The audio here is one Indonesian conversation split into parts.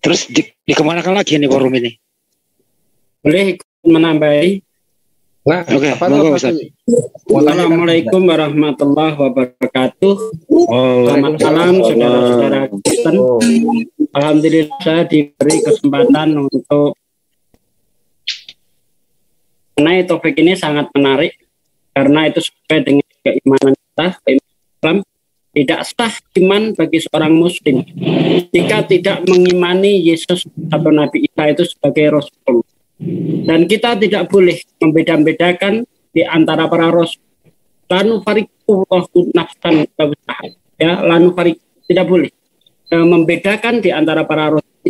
Terus dikemanakan lagi nih forum ini? Boleh ikut menambahi? Nah, Oke, monggo Ustaz. Assalamualaikum warahmatullahi wabarakatuh. Selamat malam saudara-saudara Kristen. Alhamdulillah saya diberi kesempatan untuk mengenai topik ini sangat menarik karena itu sesuai dengan keimanan kita, Islam. Tidak sah iman bagi seorang muslim jika tidak mengimani Yesus atau Nabi Isa itu sebagai Rasul. Dan kita tidak boleh membeda-bedakan di antara para rasul. Lanu fariqullahu nafsan ya, lanu fariq tidak boleh membedakan di antara para rasul.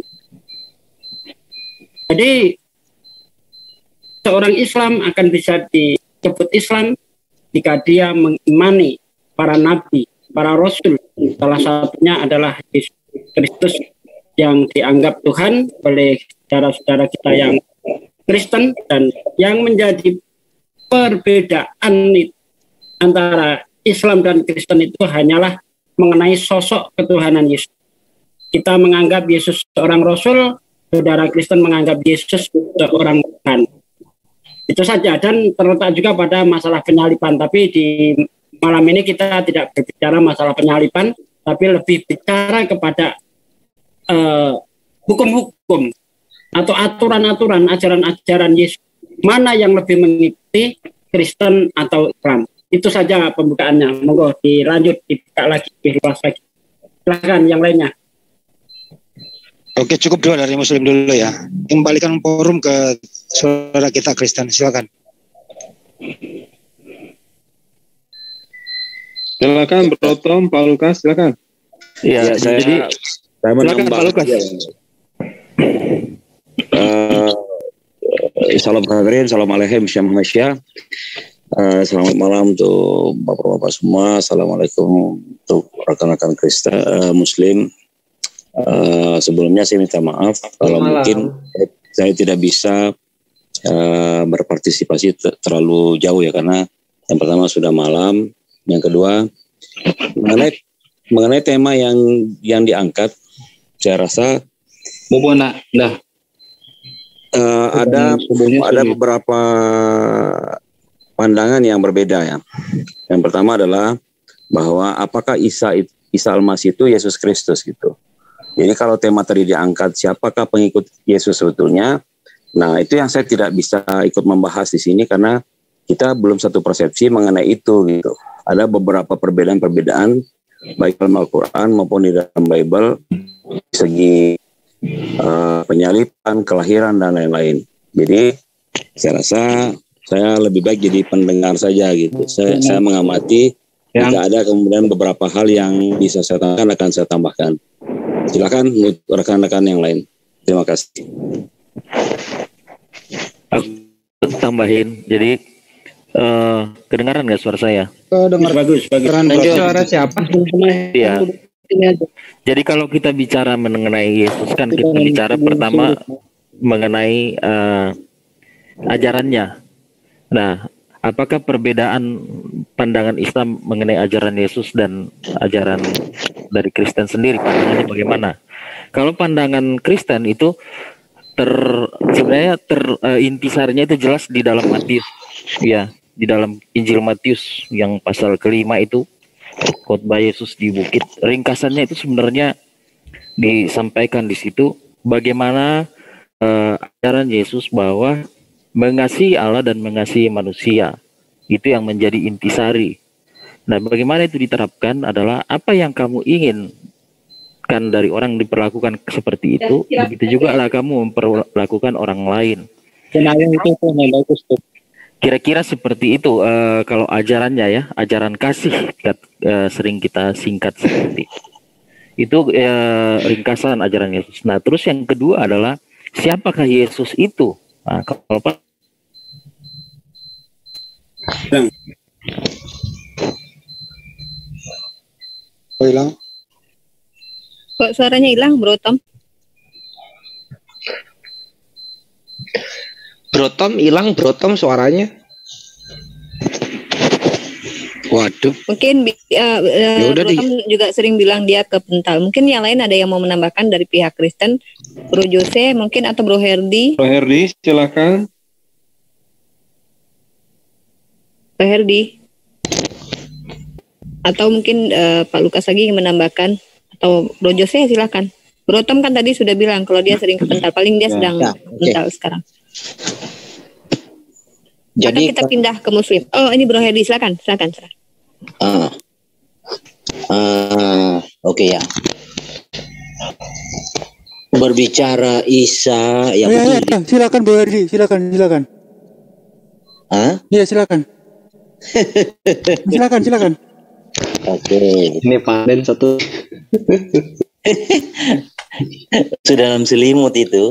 Jadi seorang Islam akan bisa disebut Islam jika dia mengimani para nabi, para rasul. Salah satunya adalah Yesus Kristus yang dianggap Tuhan oleh saudara-saudara kita yang Kristen, dan yang menjadi perbedaan antara Islam dan Kristen itu hanyalah mengenai sosok ketuhanan Yesus. Kita menganggap Yesus seorang Rasul, saudara Kristen menganggap Yesus seorang Tuhan. Itu saja, dan terletak juga pada masalah penyalipan. Tapi di malam ini kita tidak berbicara masalah penyalipan, tapi lebih bicara kepada hukum-hukum atau aturan-aturan, ajaran-ajaran Yesus, mana yang lebih mengikuti Kristen atau Islam. Itu saja pembukaannya. Monggo dilanjut, dibuka lagi, diluas lagi. Silakan yang lainnya. Oke, cukup doa dari Muslim dulu ya. Kembalikan forum ke saudara kita Kristen. Silakan. Silakan Bro Tom, Pak Lukas, silakan. Iya, saya silakan Pak Lukas. Salam hadirin, salam alaikum, selamat malam untuk bapak-bapak semua. Assalamualaikum untuk rekan-rekan Kristen Muslim. Sebelumnya saya minta maaf kalau mungkin saya tidak bisa berpartisipasi terlalu jauh ya, karena yang pertama sudah malam, yang kedua mengenai tema yang diangkat, saya rasa ada beberapa pandangan yang berbeda ya. Yang pertama adalah bahwa apakah Isa Al-Masih itu Yesus Kristus gitu. Jadi kalau tema tadi diangkat siapakah pengikut Yesus sebetulnya, nah itu yang saya tidak bisa ikut membahas di sini karena kita belum satu persepsi mengenai itu gitu. Ada beberapa perbedaan baik dalam Al-Quran maupun di dalam Bible segi penyalipan, kelahiran dan lain-lain. Jadi saya rasa saya lebih baik jadi pendengar saja gitu. Saya mengamati, jika ada kemudian beberapa hal yang bisa saya tambahkan akan saya tambahkan. Silakan rekan-rekan yang lain. Terima kasih. Aku tambahin, jadi kedengaran nggak suara saya? Dengar bagus. Suara siapa? Iya. Jadi kalau kita bicara mengenai Yesus kan kita bicara pertama mengenai ajarannya. Nah, apakah perbedaan pandangan Islam mengenai ajaran Yesus dan ajaran dari Kristen sendiri, pandangannya bagaimana? Kalau pandangan Kristen itu sebenarnya intisarinya itu jelas di dalam Matius, ya, di dalam Injil Matius yang pasal kelima itu. Khotbah Yesus di bukit, ringkasannya itu sebenarnya disampaikan di situ bagaimana ajaran Yesus bahwa mengasihi Allah dan mengasihi manusia itu yang menjadi intisari. Nah, bagaimana itu diterapkan adalah apa yang kamu inginkan dari orang diperlakukan seperti itu, begitu juga lah kamu memperlakukan orang lain. Kira-kira seperti itu kalau ajarannya ya, ajaran kasih sering kita singkat seperti itu ringkasan ajaran Yesus. Nah, terus yang kedua adalah siapakah Yesus itu? Nah, kalau Pak hilang. Kok suaranya hilang, Bro Tom? Bro Tom hilang, Bro Tom suaranya. Waduh. Mungkin Yaudah deh. Brotom juga sering bilang dia kepental. Mungkin yang lain ada yang mau menambahkan dari pihak Kristen, Bro Jose mungkin atau Bro Herdi. Bro Herdi, silakan. Bro Herdi. Atau mungkin Pak Lukas lagi yang menambahkan, atau Bro Jose silakan. Brotom kan tadi sudah bilang kalau dia sering kepental, paling dia sedang kepental sekarang. Jadi kita pindah ke Muslim. Oh, ini Bro Herdi, silakan. Oke ya. Berbicara Isa ya, betul. Silakan Bro Herdi, silakan. Hah? Iya, silakan. Silakan. Oke. Ini panen satu. Sudah dalam selimut itu.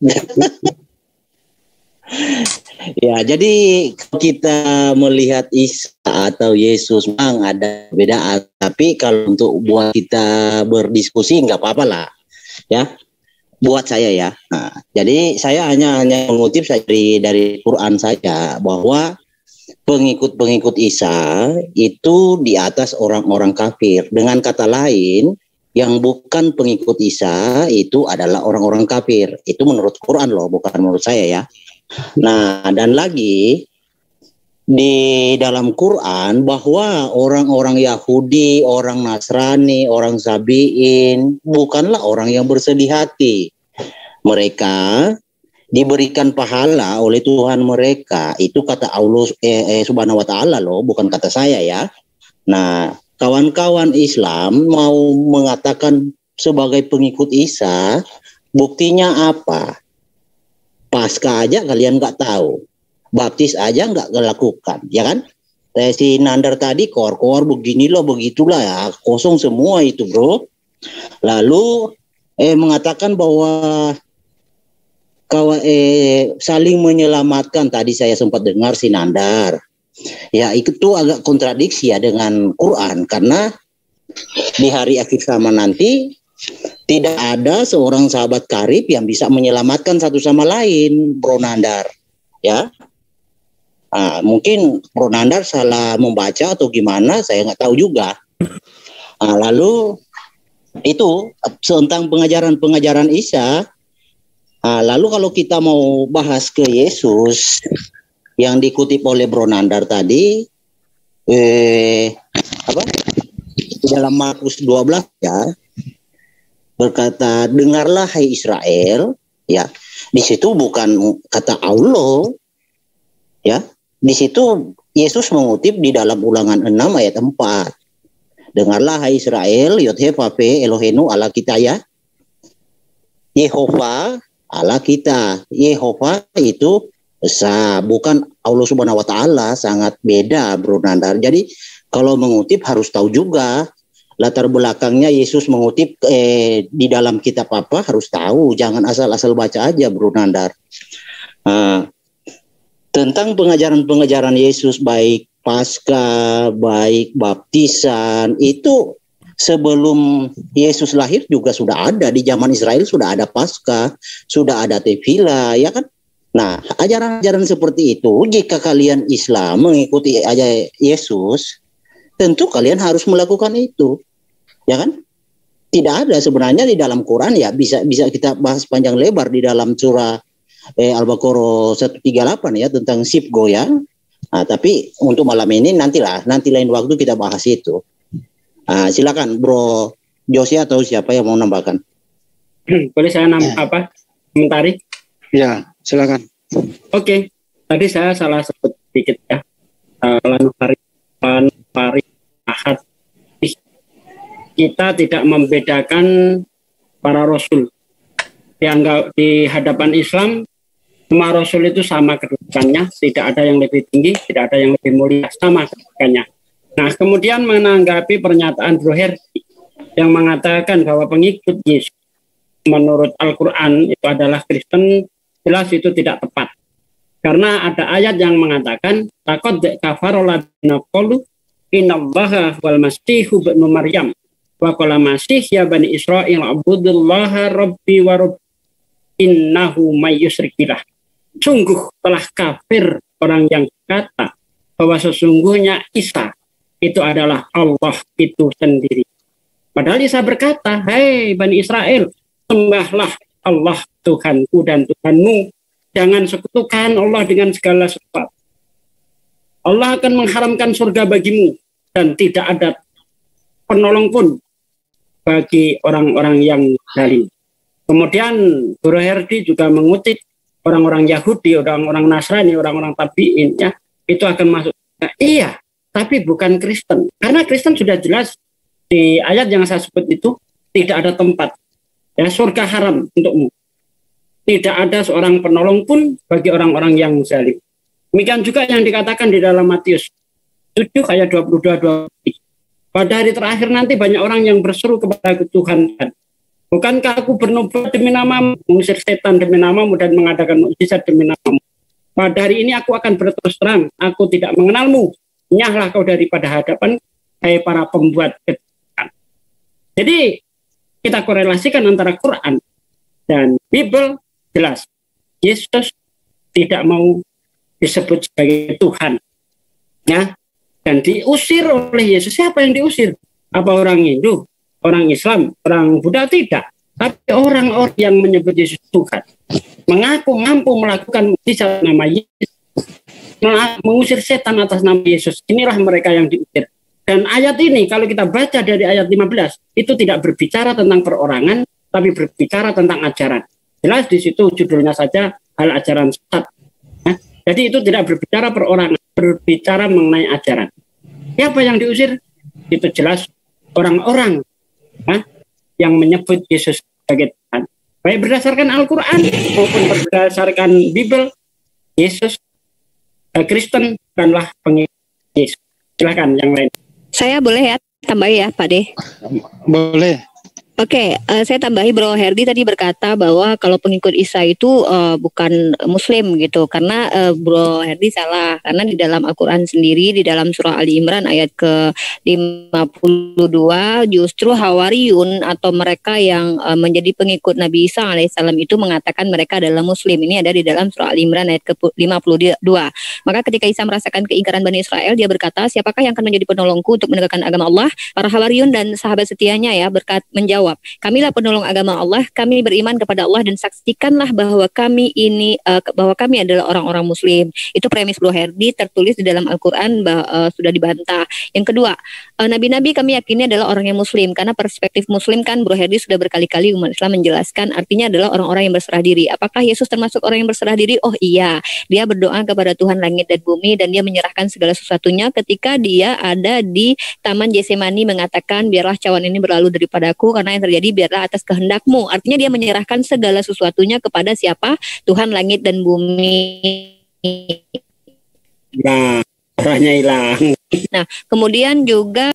Ya, jadi kalau kita melihat Isa atau Yesus memang ada perbedaan, tapi kalau untuk buat kita berdiskusi nggak apa-apa lah, ya. Buat saya ya. Nah, jadi saya hanya mengutip dari Quran saja bahwa pengikut Isa itu di atas orang-orang kafir. Dengan kata lain, yang bukan pengikut Isa itu adalah orang-orang kafir. Itu menurut Quran loh, bukan menurut saya ya. Nah, dan lagi di dalam Quran bahwa orang-orang Yahudi, orang Nasrani, orang Sabi'in bukanlah orang yang bersedih hati. Mereka diberikan pahala oleh Tuhan mereka. Itu kata Allah Subhanahu wa taala loh, bukan kata saya ya. Nah, kawan-kawan Islam mau mengatakan sebagai pengikut Isa, buktinya apa? Pasca aja kalian nggak tahu, baptis aja nggak lakukan, ya kan? Si Nandar tadi kor beginilah begitulah ya, kosong semua itu bro. Lalu mengatakan bahwa saling menyelamatkan, tadi saya sempat dengar si Nandar. Ya itu agak kontradiksi ya dengan Quran, karena di hari akhir zaman nanti tidak ada seorang sahabat karib yang bisa menyelamatkan satu sama lain, Bro Nandar. Ya, mungkin Bro Nandar salah membaca atau gimana, saya nggak tahu juga. Lalu itu tentang pengajaran Isa. Lalu kalau kita mau bahas ke Yesus yang dikutip oleh Bro Nandar tadi, dalam Markus 12 ya. Berkata, dengarlah hai Israel, ya. Di situ bukan kata Allah, ya. Di situ Yesus mengutip di dalam Ulangan 6 ayat 4. Dengarlah hai Israel, Yod-He-Vav-He Elohenu Allah kita ya. Yehova Allah kita. Yehova itu Esa, bukan Allah Subhanahu wa taala, sangat beda Bro Nandar. Jadi kalau mengutip harus tahu juga latar belakangnya. Yesus mengutip di dalam kitab apa harus tahu, jangan asal-asal baca aja Bro Nandar. Tentang pengajaran Yesus baik Paskah, baik baptisan, itu sebelum Yesus lahir juga sudah ada. Di zaman Israel sudah ada Paskah, sudah ada Tefillah, ya kan? Nah, ajaran-ajaran seperti itu, jika kalian Islam mengikuti ajaran Yesus, tentu kalian harus melakukan itu, ya kan? Tidak ada sebenarnya di dalam Quran ya, bisa kita bahas panjang lebar di dalam surah Al-Baqarah 138 ya tentang sip goyang. Nah, tapi untuk malam ini nanti lain waktu kita bahas itu. Silakan Bro Josia atau siapa yang mau nambahkan? Boleh saya komentari? Ya, silakan. Oke, tadi saya salah sebut sedikit ya. Ahad. Kita tidak membedakan para rasul. Dianggap di hadapan Islam semua rasul itu sama kedudukannya, tidak ada yang lebih tinggi, tidak ada yang lebih mulia, sama kedudukannya. Nah, kemudian menanggapi pernyataan Bro Herdi yang mengatakan bahwa pengikut Yesus menurut Al-Quran itu adalah Kristen, jelas itu tidak tepat. Karena ada ayat yang mengatakan laqad kafara alladziina qalu innallaha wal masiihu ibnu Maryam wa qala masih ya bani Israil abudullaha rabbi wa rabb innahu may yusyrik billah. Sungguh telah kafir orang yang kata bahwa sesungguhnya Isa itu adalah Allah itu sendiri. Padahal Isa berkata, "Hai Bani Israel, sembahlah Allah Tuhanku dan Tuhanmu. Jangan sekutukan Allah dengan segala sesuatu. Allah akan mengharamkan surga bagimu dan tidak ada penolong pun bagi orang-orang yang zalim." Kemudian Guru Herdi juga mengutip orang-orang Yahudi, orang-orang Nasrani, orang-orang Tabi'in, ya, itu akan masuk. Nah, iya, tapi bukan Kristen. Karena Kristen sudah jelas di ayat yang saya sebut itu tidak ada tempat. Ya, surga haram untukmu. Tidak ada seorang penolong pun bagi orang-orang yang zalim. Demikian juga yang dikatakan di dalam Matius 7 ayat 22. Pada hari terakhir nanti banyak orang yang berseru kepada Tuhan, "Bukankah aku bernubuat demi namamu, mengusir setan demi namamu, dan mengadakan mukjizat demi namamu? Pada hari ini aku akan berterus terang, aku tidak mengenalmu. Nyahlah kau daripada hadapan, hai para pembuat kejian." Jadi kita korelasikan antara Quran dan Bible, jelas Yesus tidak mau disebut sebagai Tuhan, ya, dan diusir oleh Yesus. Siapa yang diusir? Apa orang Hindu, orang Islam, orang Buddha? Tidak. Tapi orang-orang yang menyebut Yesus Tuhan, mengaku mampu melakukan mukjizat nama Yesus, mengusir setan atas nama Yesus, inilah mereka yang diusir. Dan ayat ini kalau kita baca dari ayat 15, itu tidak berbicara tentang perorangan, tapi berbicara tentang ajaran. Jelas di situ judulnya saja hal ajaran sesat. Ya? Jadi itu tidak berbicara perorangan, berbicara mengenai ajaran. Siapa yang diusir? Itu jelas orang-orang, ya, yang menyebut Yesus sebagai Tuhan. Baik berdasarkan Al-Quran maupun berdasarkan Bible, Yesus, Kristen bukanlah pengikut Yesus. Silakan yang lain. Saya boleh ya tambah ya Pak De? Boleh. Oke, saya tambahi Bro Herdi tadi berkata bahwa kalau pengikut Isa itu bukan Muslim gitu, karena Bro Herdi salah, karena di dalam Al-Quran sendiri di dalam surah Ali Imran ayat ke-52 justru Hawariyun atau mereka yang menjadi pengikut Nabi Isa alaihissalam itu mengatakan mereka adalah Muslim. Ini ada di dalam surah Ali Imran ayat ke-52. Maka ketika Isa merasakan keingkaran Bani Israel, dia berkata, "Siapakah yang akan menjadi penolongku untuk menegakkan agama Allah?" Para Hawariyun dan sahabat setianya ya menjawab, "Kamilah penolong agama Allah, kami beriman kepada Allah dan saksikanlah bahwa kami ini bahwa kami adalah orang-orang Muslim." Itu premis Bro Herdi, tertulis di dalam Al-Quran, sudah dibantah. Yang kedua, nabi-nabi kami yakini adalah orang yang Muslim, karena perspektif Muslim kan Bro Herdi sudah berkali-kali umat Islam menjelaskan artinya adalah orang-orang yang berserah diri. Apakah Yesus termasuk orang yang berserah diri? Oh iya, dia berdoa kepada Tuhan langit dan bumi dan dia menyerahkan segala sesuatunya ketika dia ada di Taman Getsemani mengatakan, "Biarlah cawan ini berlalu daripadaku, karena yang terjadi biarlah atas kehendakmu." Artinya dia menyerahkan segala sesuatunya kepada siapa? Tuhan langit dan bumi. Nah, arahnya hilang. Nah, kemudian juga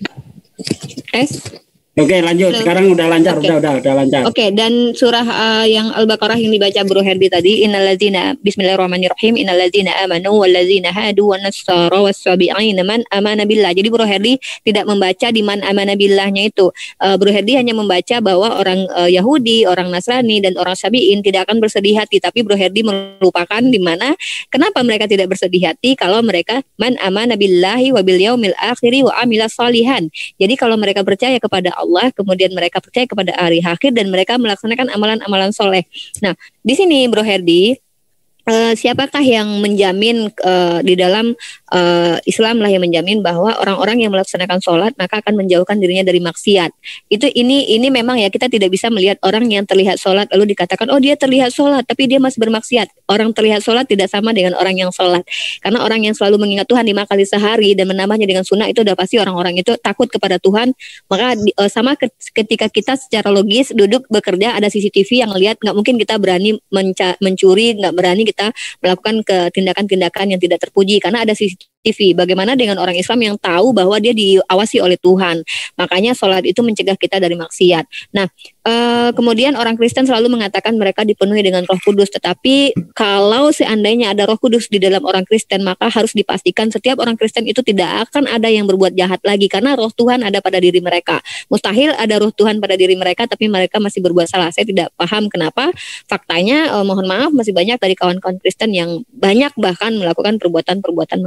Oke, lanjut. Sekarang udah lancar, Oke. udah lancar. Oke, dan surah yang Al-Baqarah yang dibaca Bro Herdi tadi, innallazina bismillahirrahmanirrahim, innallazina amanu wallazina hadu wan-nassara was-sabi'ina man amana billah. Jadi Bro Herdi tidak membaca di man amana billahnya itu. Bro Herdi hanya membaca bahwa orang Yahudi, orang Nasrani dan orang Sabi'in tidak akan bersedih hati, tapi Bro Herdi melupakan di mana kenapa mereka tidak bersedih hati kalau mereka man amana billahi wa bil yaumil akhiri wa amila salihan. Jadi kalau mereka percaya kepada Allah, kemudian mereka percaya kepada hari akhir dan mereka melaksanakan amalan-amalan soleh. Nah, di sini Bro Herdi, siapakah yang menjamin di dalam Islam lah yang menjamin bahwa orang-orang yang melaksanakan sholat maka akan menjauhkan dirinya dari maksiat. Ini memang ya, kita tidak bisa melihat orang yang terlihat sholat lalu dikatakan oh dia terlihat sholat tapi dia masih bermaksiat. Orang terlihat sholat tidak sama dengan orang yang sholat, karena orang yang selalu mengingat Tuhan 5 kali sehari dan menambahnya dengan sunnah itu udah pasti orang-orang itu takut kepada Tuhan. Maka sama ketika kita secara logis duduk bekerja ada CCTV yang lihat, nggak mungkin kita berani mencuri, nggak berani kita melakukan tindakan-tindakan yang tidak terpuji karena ada CCTV. Bagaimana dengan orang Islam yang tahu bahwa dia diawasi oleh Tuhan? Makanya sholat itu mencegah kita dari maksiat. Nah, kemudian orang Kristen selalu mengatakan mereka dipenuhi dengan Roh Kudus. Tetapi kalau seandainya ada Roh Kudus di dalam orang Kristen, maka harus dipastikan setiap orang Kristen itu tidak akan ada yang berbuat jahat lagi karena Roh Tuhan ada pada diri mereka. Mustahil ada Roh Tuhan pada diri mereka tapi mereka masih berbuat salah. Saya tidak paham kenapa. Faktanya mohon maaf masih banyak dari kawan-kawan Kristen yang banyak bahkan melakukan perbuatan-perbuatan maksiat.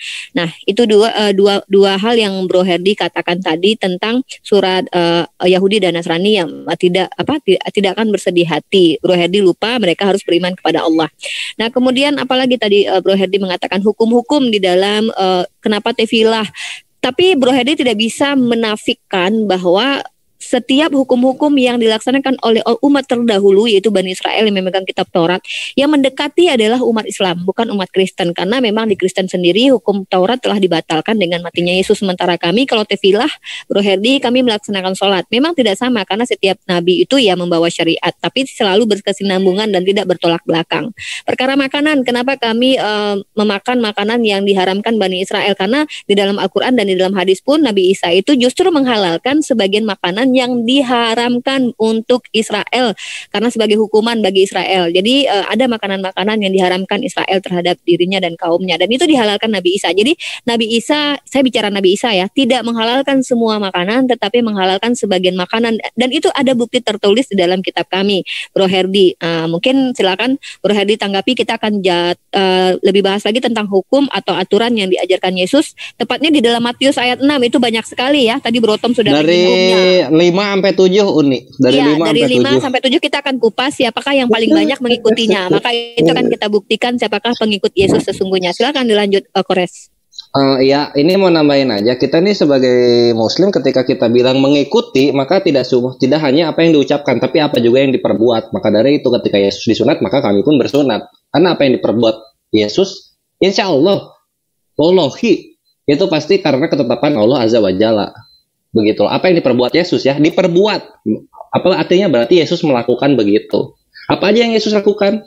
Nah, itu dua hal yang Bro Herdi katakan tadi tentang surat Yahudi dan Nasrani yang tidak akan bersedih hati. Bro Herdi lupa mereka harus beriman kepada Allah. Nah, kemudian apalagi tadi Bro Herdi mengatakan hukum-hukum di dalam kenapa tefilah. Tapi Bro Herdi tidak bisa menafikan bahwa setiap hukum-hukum yang dilaksanakan oleh umat terdahulu, yaitu Bani Israel yang memegang kitab Taurat, yang mendekati adalah umat Islam, bukan umat Kristen. Karena memang di Kristen sendiri hukum Taurat telah dibatalkan dengan matinya Yesus. Sementara kami kalau tefilah, Bro Herdi, kami melaksanakan sholat. Memang tidak sama karena setiap nabi itu ya membawa syariat, tapi selalu berkesinambungan dan tidak bertolak belakang. Perkara makanan, kenapa kami memakan makanan yang diharamkan Bani Israel? Karena di dalam Al-Quran dan di dalam hadis pun Nabi Isa itu justru menghalalkan sebagian makanan yang diharamkan untuk Israel karena sebagai hukuman bagi Israel. Jadi ada makanan-makanan yang diharamkan Israel terhadap dirinya dan kaumnya, dan itu dihalalkan Nabi Isa. Jadi Nabi Isa, saya bicara Nabi Isa ya, tidak menghalalkan semua makanan tetapi menghalalkan sebagian makanan, dan itu ada bukti tertulis di dalam kitab kami. Bro Herdi, mungkin silakan Bro Herdi tanggapi. Kita akan lebih bahas lagi tentang hukum atau aturan yang diajarkan Yesus, tepatnya di dalam Matius ayat 6. Itu banyak sekali ya, tadi Bro Tom sudah dari 5 sampai 7 Uni. Dari 5 sampai 7 kita akan kupas siapakah yang paling banyak mengikutinya. Maka itu akan kita buktikan siapakah pengikut Yesus sesungguhnya. Silakan dilanjut, Kores. Ya, ini mau nambahin aja. Kita nih sebagai Muslim ketika kita bilang mengikuti, maka tidak hanya apa yang diucapkan, tapi apa juga yang diperbuat. Maka dari itu ketika Yesus disunat, maka kami pun bersunat. Karena apa yang diperbuat Yesus, insya Allah, wallahi, itu pasti karena ketetapan Allah Azza wa Jalla. Begitu. Apa yang diperbuat Yesus ya? Diperbuat. Apa artinya? Berarti Yesus melakukan begitu. Apa aja yang Yesus lakukan?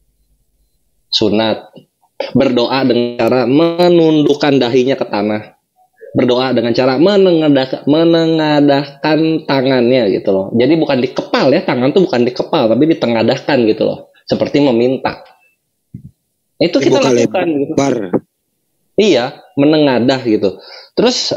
Sunat. Berdoa dengan cara menundukkan dahinya ke tanah. Berdoa dengan cara menengadahkan tangannya gitu loh. Jadi bukan dikepal ya. Tangan tuh bukan dikepal, tapi ditengadahkan gitu loh. Seperti meminta. Itu kita lakukan gitu. Iya, menengadah gitu. Terus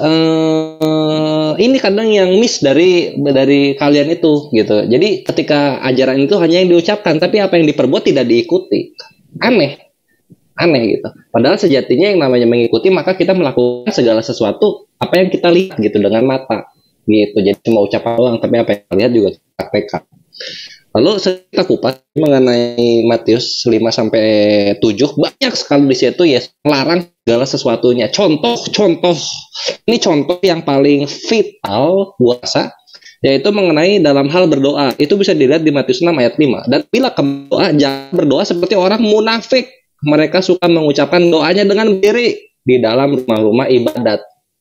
ini kadang yang miss dari kalian itu gitu. Jadi ketika ajaran itu hanya yang diucapkan, tapi apa yang diperbuat tidak diikuti. Aneh gitu. Padahal sejatinya yang namanya mengikuti, maka kita melakukan segala sesuatu apa yang kita lihat gitu dengan mata gitu. Jadi cuma ucapan doang, tapi apa yang kita lihat juga kita praktekkan. Lalu kita kupas mengenai Matius 5 sampai 7, banyak sekali di situ ya melarang segala sesuatunya. Contoh. Ini contoh yang paling vital buat saya, yaitu mengenai dalam hal berdoa. Itu bisa dilihat di Matius 6 ayat 5. Dan bila berdoa, jangan berdoa seperti orang munafik. Mereka suka mengucapkan doanya dengan berdiri di dalam rumah-rumah ibadat.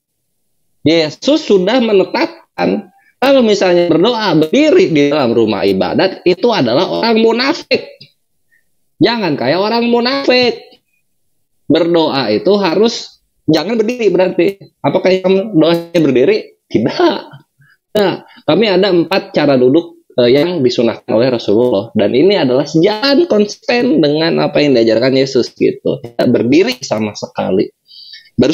Yesus sudah menetapkan kalau misalnya berdoa berdiri di dalam rumah ibadat, itu adalah orang munafik. Jangan kayak orang munafik. Berdoa itu harus jangan berdiri berarti. Apakah yang doanya berdiri? Tidak. Nah, kami ada 4 cara duduk yang disunahkan oleh Rasulullah. Dan ini adalah sejalan konsisten dengan apa yang diajarkan Yesus gitu. Tidak berdiri sama sekali. Baru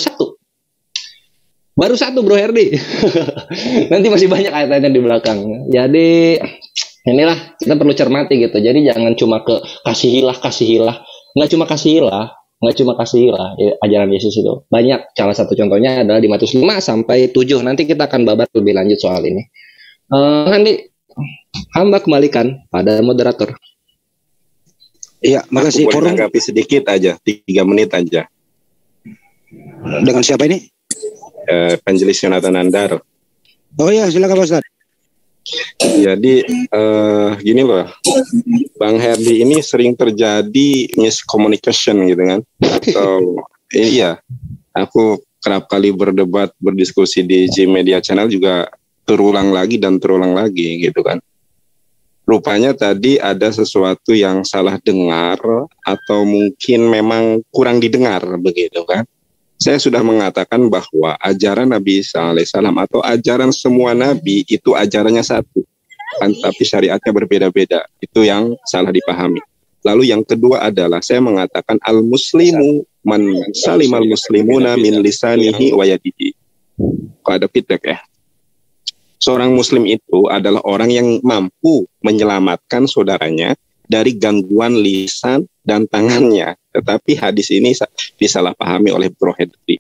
satu Bro Herdi. Nanti masih banyak ayat-ayatnya di belakang. Jadi inilah kita perlu cermati gitu. Jadi jangan cuma ke kasihilah. Nggak cuma kasihilah ajaran Yesus itu. Banyak. Salah satu contohnya adalah di Matius 5 sampai 7. Nanti kita akan babat lebih lanjut soal ini. Nanti hamba kembalikan pada moderator. Iya, makasih. Aku boleh tanggapi sedikit aja, 3 menit aja. Dengan siapa ini? Evangelis Yonatan Andar. Oh ya, silakan Pak Ustaz. Jadi gini loh, Bang Herdi ini sering terjadi miscommunication gitu kan. Atau iya, aku kerap kali berdiskusi di G Media Channel juga terulang lagi gitu kan. Rupanya tadi ada sesuatu yang salah dengar atau mungkin memang kurang didengar begitu kan. Saya sudah mengatakan bahwa ajaran Nabi Isa alaihissalam atau ajaran semua nabi itu ajarannya satu, tapi syariatnya berbeda-beda. Itu yang salah dipahami. Lalu yang kedua adalah saya mengatakan al-muslimu man salimal muslimuna min lisanihi wa yadihi. Kok ada feedback ya? Seorang muslim itu adalah orang yang mampu menyelamatkan saudaranya dari gangguan lisan dan tangannya. Tetapi hadis ini disalahpahami oleh Bro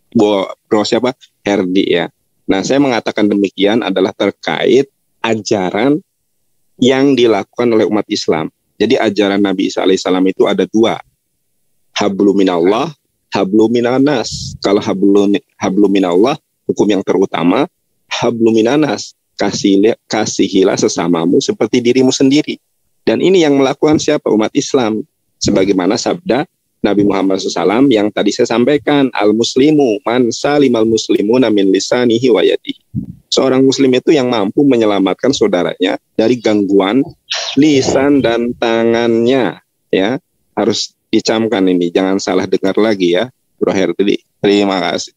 Herdi ya. Nah, saya mengatakan demikian adalah terkait ajaran yang dilakukan oleh umat Islam. Jadi ajaran Nabi Isa alaihissalam itu ada dua. Hablu minallah, hablu minanas. Kalau hablu minallah, hukum yang terutama. Hablu minanas, kasihilah sesamamu seperti dirimu sendiri. Dan ini yang melakukan siapa? Umat Islam. Sebagaimana sabda Nabi Muhammad SAW yang tadi saya sampaikan, al-muslimu man salimal muslimuna min lisanihi wa yadihi. Seorang muslim itu yang mampu menyelamatkan saudaranya dari gangguan lisan dan tangannya, ya. Harus dicamkan ini, jangan salah dengar lagi ya, Bro Herdi. Terima kasih.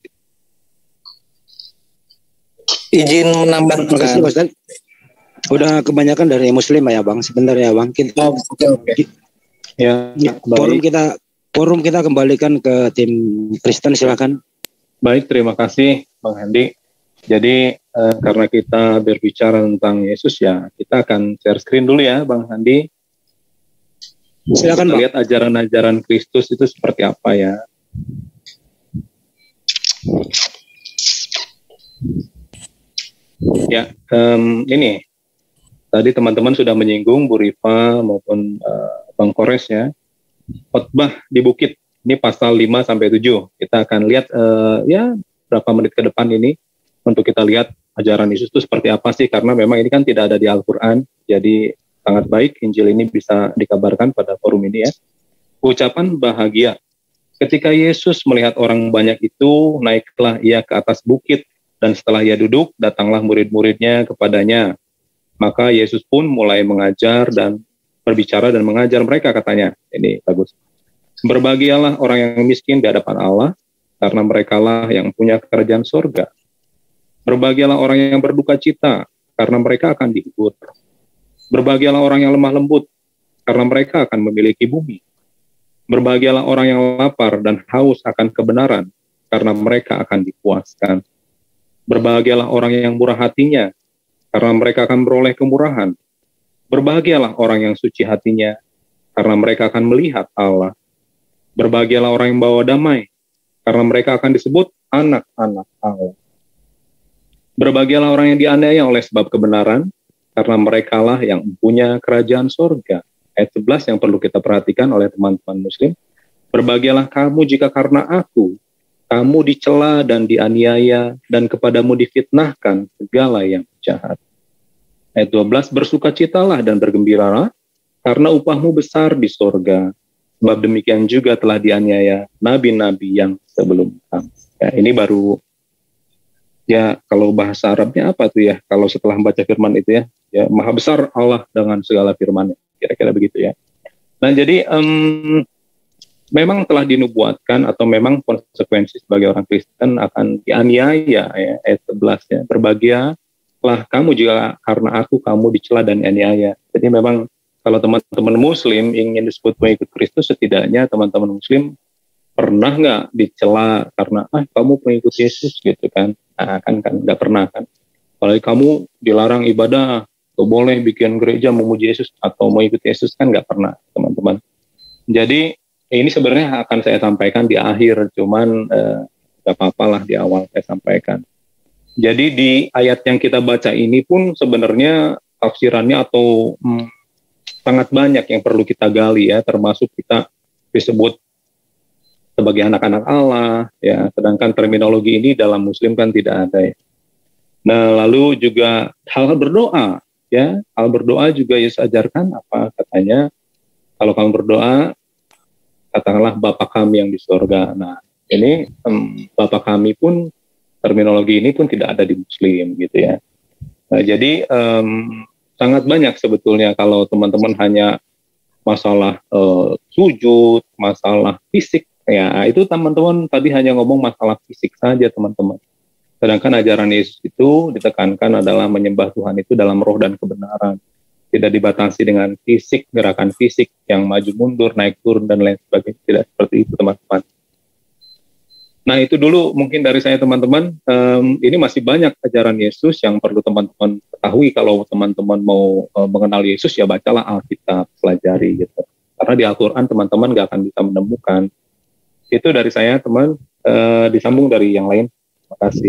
Izin menambahkan. Terima kasih, Ustaz. Udah kebanyakan dari muslim ya, Bang. Sebentar ya, Bang. Oke. Ya, forum kita kembalikan ke tim Kristen, silakan. Baik, terima kasih Bang Hendy. Jadi karena kita berbicara tentang Yesus ya, kita akan share screen dulu ya Bang Hendy. Silakan Bang. Lihat ajaran-ajaran Kristus itu seperti apa ya. Ya, ini tadi teman-teman sudah menyinggung Bu Rifa maupun Bang Kores ya. Khotbah di bukit, ini pasal 5 sampai 7. Kita akan lihat ya berapa menit ke depan ini untuk kita lihat ajaran Yesus itu seperti apa sih, karena memang ini kan tidak ada di Al-Qur'an. Jadi sangat baik Injil ini bisa dikabarkan pada forum ini ya. Ucapan bahagia. Ketika Yesus melihat orang banyak itu, naiklah ia ke atas bukit, dan setelah ia duduk, datanglah murid-muridnya kepadanya. Maka Yesus pun mulai mengajar dan berbicara dan mengajar mereka, katanya. Ini bagus. Berbahagialah orang yang miskin di hadapan Allah, karena merekalah yang punya kerajaan surga. Berbahagialah orang yang berduka cita, karena mereka akan dihibur. Berbahagialah orang yang lemah lembut, karena mereka akan memiliki bumi. Berbahagialah orang yang lapar dan haus akan kebenaran, karena mereka akan dipuaskan. Berbahagialah orang yang murah hatinya, karena mereka akan beroleh kemurahan. Berbahagialah orang yang suci hatinya, karena mereka akan melihat Allah. Berbahagialah orang yang bawa damai, karena mereka akan disebut anak-anak Allah. Berbahagialah orang yang dianiaya oleh sebab kebenaran, karena merekalah yang mempunyai kerajaan surga. Ayat 11 yang perlu kita perhatikan oleh teman-teman muslim. Berbahagialah kamu jika karena aku, kamu dicela dan dianiaya, dan kepadamu difitnahkan segala yang jahat. Ayat 12, bersukacitalah dan bergembiralah, karena upahmu besar di sorga. Sebab demikian juga telah dianiaya nabi-nabi yang sebelum kamu. Ya, ini baru, ya kalau bahasa Arabnya apa tuh ya, kalau setelah membaca firman itu ya, ya maha besar Allah dengan segala firman-Nya. Kira-kira begitu ya. Nah jadi, memang telah dinubuatkan atau memang konsekuensi sebagai orang Kristen akan dianiaya ya, ayat 11 ya, berbahagialah kamu juga karena aku kamu dicela dan dianiaya. Jadi memang kalau teman-teman muslim ingin disebut pengikut Kristus, setidaknya teman-teman muslim pernah nggak dicela karena kamu pengikut Yesus gitu kan. Nah, kan nggak pernah kan. Kalau kamu dilarang ibadah, gak boleh bikin gereja memuji Yesus atau mengikuti Yesus, kan nggak pernah teman-teman. Jadi ini sebenarnya akan saya sampaikan di akhir, cuman nggak apa-apa lah di awal saya sampaikan. Jadi di ayat yang kita baca ini pun sebenarnya tafsirannya atau sangat banyak yang perlu kita gali ya, termasuk kita disebut sebagai anak-anak Allah ya, sedangkan terminologi ini dalam Muslim kan tidak ada ya. Nah lalu juga hal berdoa ya, hal berdoa juga Yesus ajarkan apa katanya, kalau kamu berdoa katakanlah Bapa kami yang di surga. Nah ini Bapa kami pun, terminologi ini pun tidak ada di Muslim gitu ya. Nah, jadi sangat banyak sebetulnya kalau teman-teman hanya masalah sujud, masalah fisik ya, itu teman-teman tadi hanya ngomong masalah fisik saja teman-teman. Sedangkan ajaran Yesus itu ditekankan adalah menyembah Tuhan itu dalam roh dan kebenaran. Tidak dibatasi dengan fisik, gerakan fisik yang maju mundur, naik turun dan lain sebagainya. Tidak seperti itu teman-teman. Nah itu dulu mungkin dari saya teman-teman. Ini masih banyak ajaran Yesus yang perlu teman-teman ketahui. Kalau teman-teman mau mengenal Yesus ya bacalah Alkitab, pelajari gitu. Karena di Al-Quran teman-teman gak akan bisa menemukan Itu dari saya, teman. Disambung dari yang lain. Terima kasih.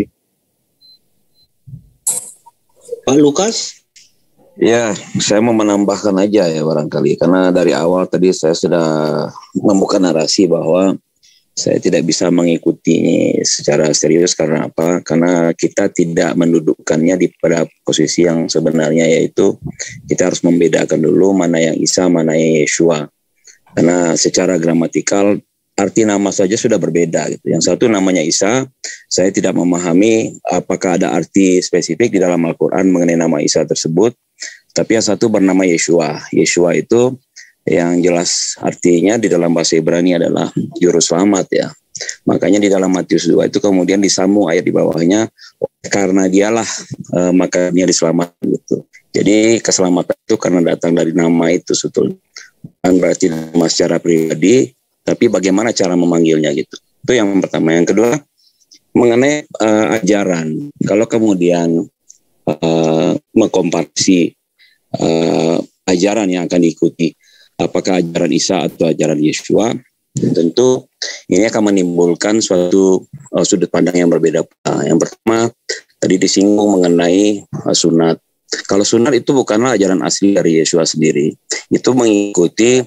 Pak Lukas? Ya, saya mau menambahkan aja ya barangkali. Karena dari awal tadi saya sudah membuka narasi bahwa saya tidak bisa mengikuti secara serius karena apa? Karena kita tidak mendudukkannya pada posisi yang sebenarnya, yaitu kita harus membedakan dulu mana yang Isa, mana yang Yeshua. Karena secara gramatikal arti nama saja sudah berbeda gitu. Yang satu namanya Isa, saya tidak memahami apakah ada arti spesifik di dalam Al-Quran mengenai nama Isa tersebut. Tapi yang satu bernama Yeshua. Yeshua itu yang jelas artinya di dalam bahasa Ibrani adalah juru selamat ya. Makanya di dalam Matius 2 itu kemudian disambung ayat di bawahnya, karena dialah maka dia diselamatkan gitu. Jadi keselamatan itu karena datang dari nama itu sebetulnya. Bukan berarti nama secara pribadi, tapi bagaimana cara memanggilnya gitu. Itu yang pertama. Yang kedua, mengenai ajaran. Kalau kemudian mengkomparasi ajaran yang akan diikuti, apakah ajaran Isa atau ajaran Yeshua, tentu ini akan menimbulkan suatu sudut pandang yang berbeda. Yang pertama, tadi disinggung mengenai sunat. Kalau sunat itu bukanlah ajaran asli dari Yeshua sendiri, itu mengikuti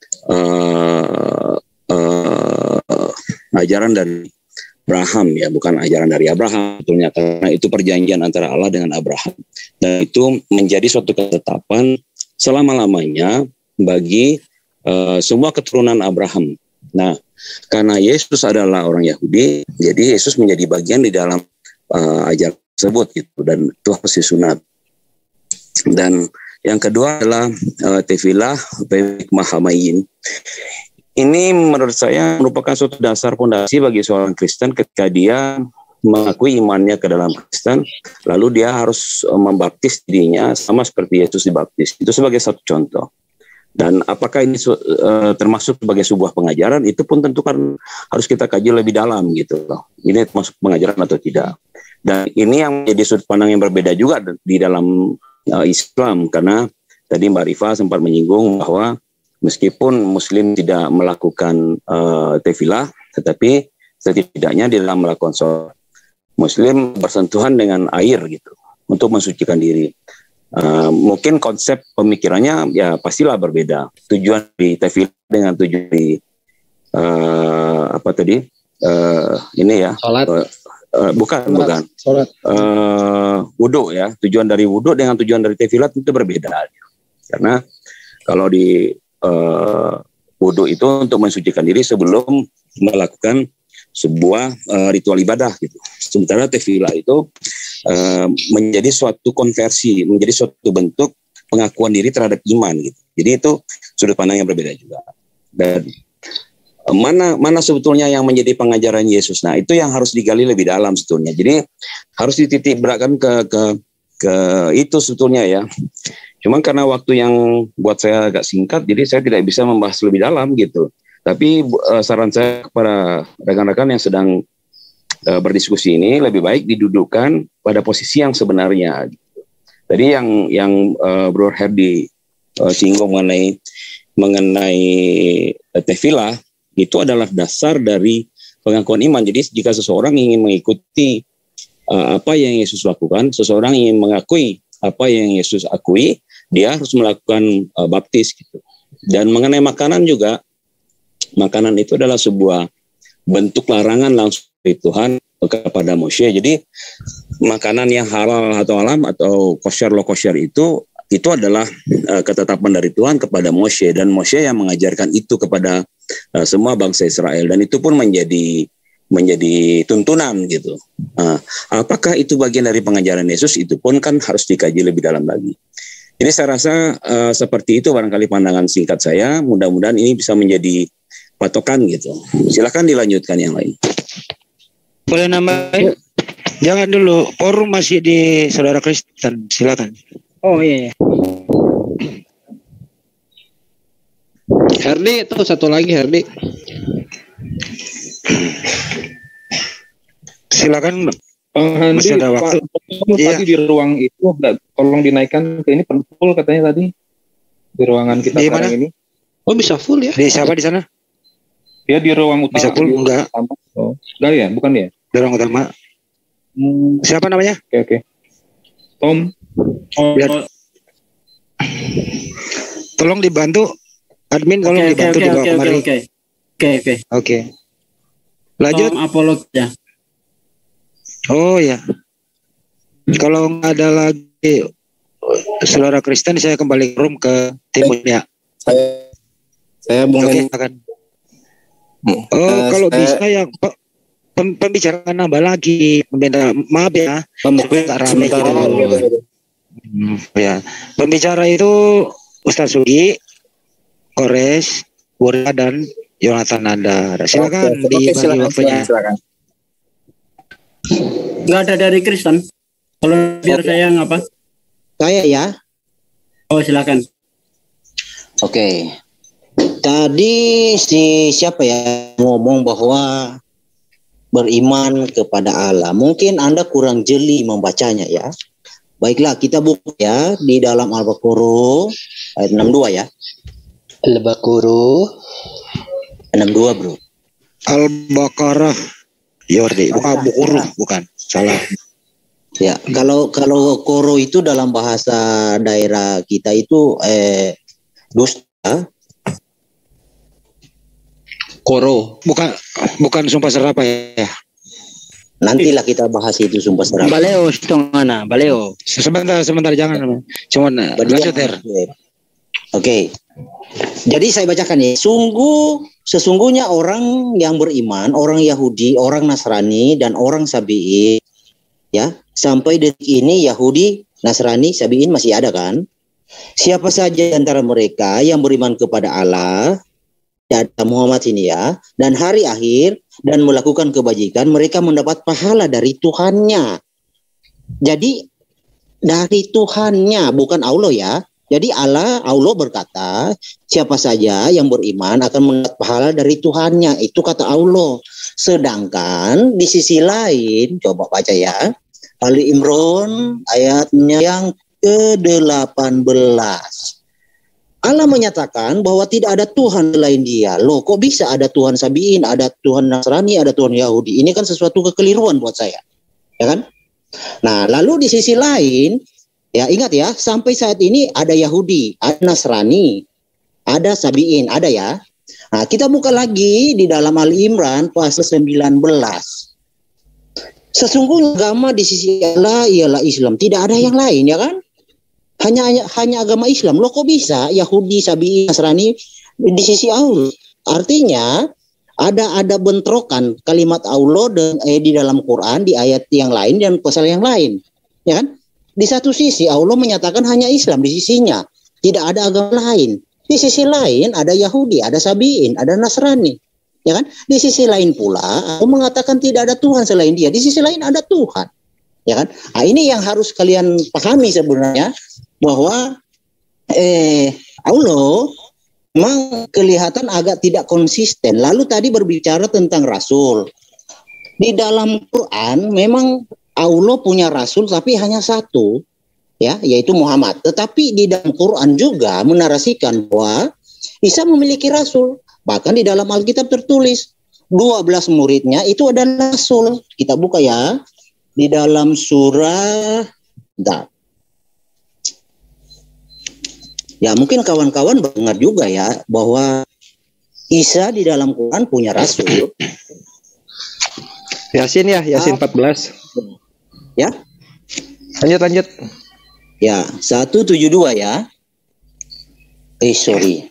ajaran dari Abraham ya, bukan ajaran dari Abraham sebetulnya, karena itu perjanjian antara Allah dengan Abraham, dan itu menjadi suatu ketetapan selama-lamanya bagi semua keturunan Abraham. Nah, karena Yesus adalah orang Yahudi, jadi Yesus menjadi bagian di dalam ajaran tersebut gitu, dan itu harus disunat. Dan yang kedua adalah tefilah hikmah hamayin. Ini menurut saya merupakan suatu dasar fondasi bagi seorang Kristen ketika dia mengakui imannya ke dalam Kristen, lalu dia harus membaptis dirinya sama seperti Yesus dibaptis. Itu sebagai satu contoh. Dan apakah ini termasuk sebagai sebuah pengajaran, itu pun tentu kan harus kita kaji lebih dalam gitu loh. Ini termasuk pengajaran atau tidak. Dan ini yang menjadi sudut pandang yang berbeda juga di dalam Islam, karena tadi Mbak Rifa sempat menyinggung bahwa meskipun Muslim tidak melakukan tefilah, tetapi setidaknya di dalam melakukan sholat, Muslim bersentuhan dengan air gitu untuk mensucikan diri. Mungkin konsep pemikirannya ya pastilah berbeda. Tujuan di tefilah dengan tujuan di apa tadi? Ini ya. Sholat. Bukan. Sholat. Wudhu ya. Tujuan dari wudhu dengan tujuan dari tefilah itu berbeda. Karena kalau di wudhu itu untuk mensucikan diri sebelum melakukan sebuah ritual ibadah gitu. Sementara tefilah itu menjadi suatu konversi, menjadi suatu bentuk pengakuan diri terhadap iman gitu. Jadi itu sudut pandang yang berbeda juga. Dan mana sebetulnya yang menjadi pengajaran Yesus? Nah, itu yang harus digali lebih dalam sebetulnya. Jadi harus dititik beratkan ke itu sebetulnya ya. Cuman karena waktu yang buat saya agak singkat, jadi saya tidak bisa membahas lebih dalam gitu. Tapi saran saya kepada rekan-rekan yang sedang berdiskusi ini, lebih baik didudukkan pada posisi yang sebenarnya. Gitu. Tadi yang Bro Herdi singgung mengenai tefilah, itu adalah dasar dari pengakuan iman. Jadi jika seseorang ingin mengikuti apa yang Yesus lakukan, seseorang ingin mengakui apa yang Yesus akui, dia harus melakukan baptis gitu. Dan mengenai makanan juga, makanan itu adalah sebuah bentuk larangan langsung dari Tuhan kepada Moshe. Jadi makanan yang halal atau alam atau kosher lo kosher itu adalah ketetapan dari Tuhan kepada Moshe, dan Moshe yang mengajarkan itu kepada semua bangsa Israel, dan itu pun menjadi tuntunan gitu. Apakah itu bagian dari pengajaran Yesus? Itu pun kan harus dikaji lebih dalam lagi. Jadi saya rasa seperti itu barangkali pandangan singkat saya. Mudah-mudahan ini bisa menjadi patokan gitu. Silakan dilanjutkan yang lain. Boleh nambahin? Jangan dulu, forum masih di saudara Kristen. Silakan. Oh iya. Herdi itu satu lagi Herdi. Silakan. Masih ada waktu. Tadi di ruang itu tolong dinaikkan ke ini full katanya tadi di ruangan kita sekarang ini. Oh bisa full ya? Di siapa di sana? Dia di ruang utama. Bisa pul enggak? Oh, enggak ya, bukan ya? Di ruang utama. Siapa namanya? Oke. Tom. Biar. Tolong dibantu admin, tolong dibantu dibawa kemari. Oke. Lanjut. Tom Apolog ya. Oh ya. Kalau nggak ada lagi saudara Kristen, saya kembali ke room ke timur ya. Saya mungkin akan. Kalau bisa yang pembicaraan nambah lagi. Maaf ya. Nggak ramai gitu. Ya. Pembicara itu Ustaz Sugi, Kores, Burya dan Yonatan Nandar. Silakan dibagi waktunya. Silakan. Nggak ada dari Kristen. Kalau biar saya ngapa? Saya ya. Oh silakan. Oke. Tadi siapa ya ngomong bahwa beriman kepada Allah. Mungkin Anda kurang jeli membacanya ya. Baiklah, kita buka ya di dalam Al-Baqarah ayat 62 ya. Al-Baqarah 62, Bro. Al-Baqarah. Yordi, bukan. Salah. Ya, kalau koro itu dalam bahasa daerah kita itu dusta. Koro. Bukan sumpah serapah ya. Nantilah kita bahas itu sumpah serapah. Baleo setengah, baleo. Sebentar jangan. Cuman lanjut ya. Oke. Jadi saya bacakan ya. Sesungguhnya orang yang beriman, orang Yahudi, orang Nasrani dan orang Sabi'in ya, sampai detik ini Yahudi, Nasrani, Sabi'in masih ada kan? Siapa saja antara mereka yang beriman kepada Allah dan Muhammad ini ya, dan hari akhir dan melakukan kebajikan, mereka mendapat pahala dari Tuhannya. Jadi dari Tuhannya, bukan Allah ya. Jadi Allah berkata, siapa saja yang beriman akan mendapat pahala dari Tuhannya. Itu kata Allah. Sedangkan di sisi lain, coba baca ya, Ali Imran ayatnya yang ke-18. Allah menyatakan bahwa tidak ada Tuhan selain Dia. Loh, kok bisa ada Tuhan Sabi'in, ada Tuhan Nasrani, ada Tuhan Yahudi? Ini kan sesuatu kekeliruan buat saya. Ya kan? Nah, lalu di sisi lain, ya ingat ya, sampai saat ini ada Yahudi, ada Nasrani, ada Sabi'in, ada ya. Nah, kita buka lagi di dalam Ali Imran pasal 19. Sesungguhnya agama di sisi Allah ialah Islam, tidak ada yang lain, ya kan? Hanya agama Islam. Loh, kok bisa Yahudi, Sabi'in, Nasrani di sisi Allah? Artinya ada bentrokan kalimat Allah di dalam Quran di ayat yang lain dan pasal yang lain, ya kan? Di satu sisi Allah menyatakan hanya Islam di sisinya, tidak ada agama lain. Di sisi lain ada Yahudi, ada Sabi'in, ada Nasrani, ya kan? Di sisi lain pula Allah mengatakan tidak ada Tuhan selain Dia. Di sisi lain ada Tuhan, ya kan? Nah, ini yang harus kalian pahami sebenarnya, bahwa Allah memang kelihatan agak tidak konsisten. Lalu tadi berbicara tentang Rasul. Di dalam Quran memang Allah punya Rasul tapi hanya satu, ya, yaitu Muhammad. Tetapi di dalam Quran juga menarasikan bahwa Isa memiliki Rasul. Bahkan di dalam Alkitab tertulis 12 muridnya itu adalah Rasul. Kita buka ya di dalam surah. Ya, mungkin kawan-kawan dengar juga ya bahwa Isa di dalam Quran punya Rasul. Yasin 14. Ya. Lanjut. Ya, 172 ya. Sorry.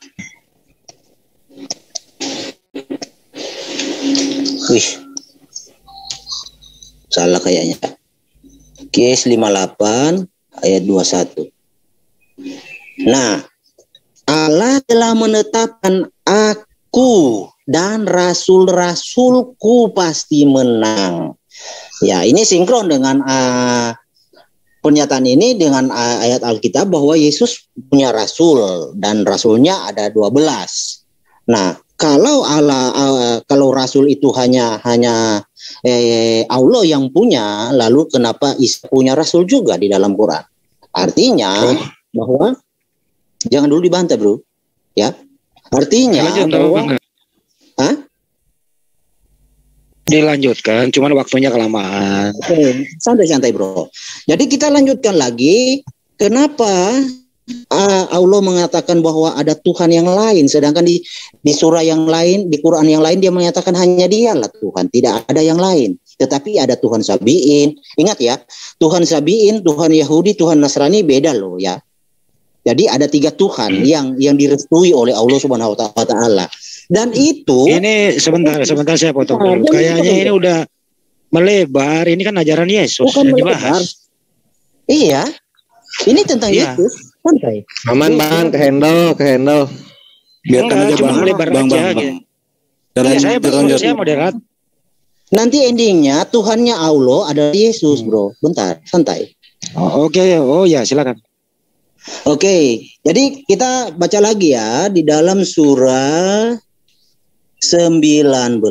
Salah kayaknya. Kes 58 ayat 21. Nah, Allah telah menetapkan aku dan rasul-rasulku pasti menang. Ya, ini sinkron dengan pernyataan ini dengan ayat Alkitab bahwa Yesus punya rasul dan rasulnya ada 12. Nah, kalau kalau rasul itu hanya Allah yang punya, lalu kenapa Isa punya rasul juga di dalam Quran? Artinya bahwa jangan dulu dibantah, bro. Ya, artinya bahwa Dilanjutkan, cuman waktunya kelamaan. Oke, santai-santai bro. Jadi kita lanjutkan lagi. Kenapa Allah mengatakan bahwa ada Tuhan yang lain, sedangkan di surah yang lain, di Quran yang lain dia menyatakan hanya Dialah Tuhan, tidak ada yang lain. Tetapi ada Tuhan Sabi'in. Ingat ya, Tuhan Sabi'in, Tuhan Yahudi, Tuhan Nasrani beda loh ya. Jadi ada 3 Tuhan yang direstui oleh Allah Subhanahu wa taala. Dan itu sebentar saya potong dulu. Kayaknya ini udah melebar. Ini kan ajaran Yesus yang dibahas. Iya. Ini tentang Yesus. Santai. Aman Bang, ke handle. Biarkan aja Bang. Melebar aja. Saya moderat. Nanti endingnya Tuhannya Allah adalah Yesus, bro. Bentar, santai. Oke. Oh ya, silakan. Oke, jadi kita baca lagi ya di dalam surah 19.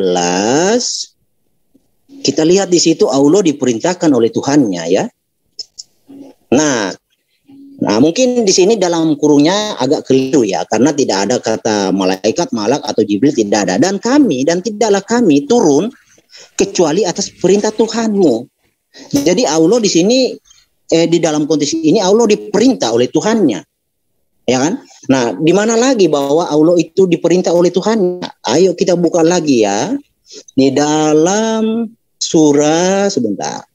Kita lihat di situ Allah diperintahkan oleh Tuhannya ya. Nah mungkin di sini dalam kurungnya agak keliru ya, karena tidak ada kata malaikat, malak atau Jibril, tidak ada. Dan tidaklah kami turun kecuali atas perintah Tuhanmu. Jadi Allah di sini di dalam konteks ini Allah diperintah oleh Tuhannya, ya kan? Nah, di mana lagi bahwa Allah itu diperintah oleh Tuhannya? Ayo kita buka lagi ya di dalam surah sebentar.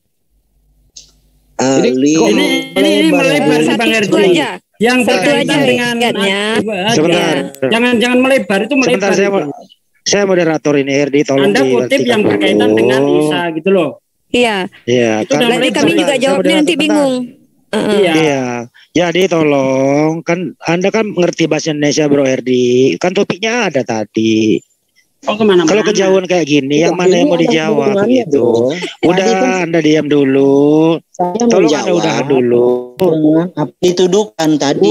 Ini melebar Bang Herdi. Yang berkaitan dengan sebentar. Jangan melebar, itu melebar. Sebentar, saya moderator ini Herdi, tolong. Anda kutip yang berkaitan dengan Isa gitu loh. Iya. Nanti kami juga jawabnya nanti bingung. Iya. Jadi tolong, kan Anda kan mengerti bahasa Indonesia Bro Herdi. Kan topiknya ada tadi. Kalau kejauhan kayak gini, yang mana yang mau dijawab gitu? Udah, Anda diam dulu. Tolong Anda udah dulu. Dituduhkan tadi.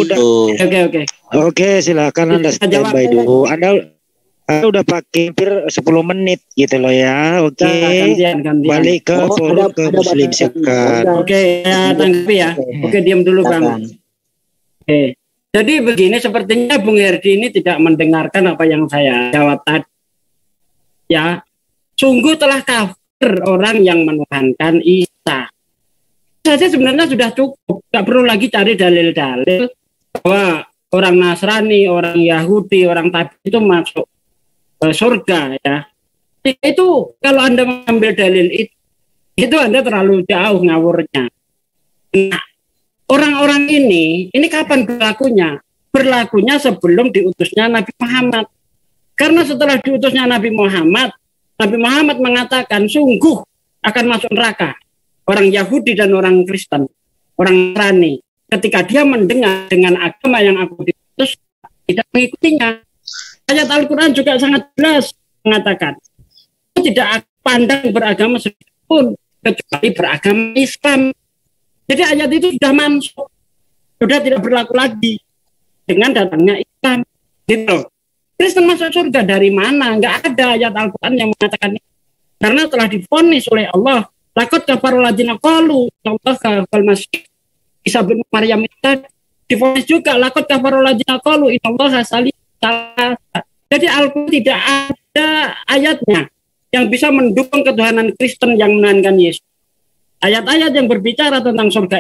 Oke, silakan Anda standby dulu. Anda udah pakai hampir 10 menit gitu loh ya. Oke. Gantian. Balik ke forum ke Muslim Sekat. Oke, tanggapi ya. Oke, diam dulu Bang. Oke. Jadi begini, sepertinya Bung Herdi ini tidak mendengarkan apa yang saya jawab tadi. Ya, sungguh telah kafir orang yang menuhankan Isa. Saja sebenarnya sudah cukup. Tidak perlu lagi cari dalil-dalil bahwa orang Nasrani, orang Yahudi, orang Tabi itu masuk surga ya. Itu kalau Anda mengambil dalil itu Anda terlalu jauh ngawurnya. Nah, orang-orang ini kapan berlakunya? Berlakunya sebelum diutusnya Nabi Muhammad. Karena setelah diutusnya Nabi Muhammad mengatakan sungguh akan masuk neraka orang Yahudi dan orang Kristen, orang Nasrani. Ketika dia mendengar dengan agama yang aku diutus, tidak mengikutinya. Ayat Al-Quran juga sangat jelas mengatakan tidak pandang beragama sedikit pun kecuali beragama Islam. Jadi ayat itu sudah mansukh, sudah tidak berlaku lagi dengan datangnya Islam. Gitu. Kristen masuk surga dari mana? Enggak ada ayat Al-Quran yang mengatakan itu. Karena telah divonis oleh Allah. Laqad kafarul ladzina qalu Allah kafal masih Isa bin Maryam itu divonis juga. Laqad kafarul ladzina qalu innallaha salih. Jadi Al-Quran tidak ada ayatnya yang bisa mendukung ketuhanan Kristen yang menahankan Yesus. Ayat-ayat yang berbicara tentang surga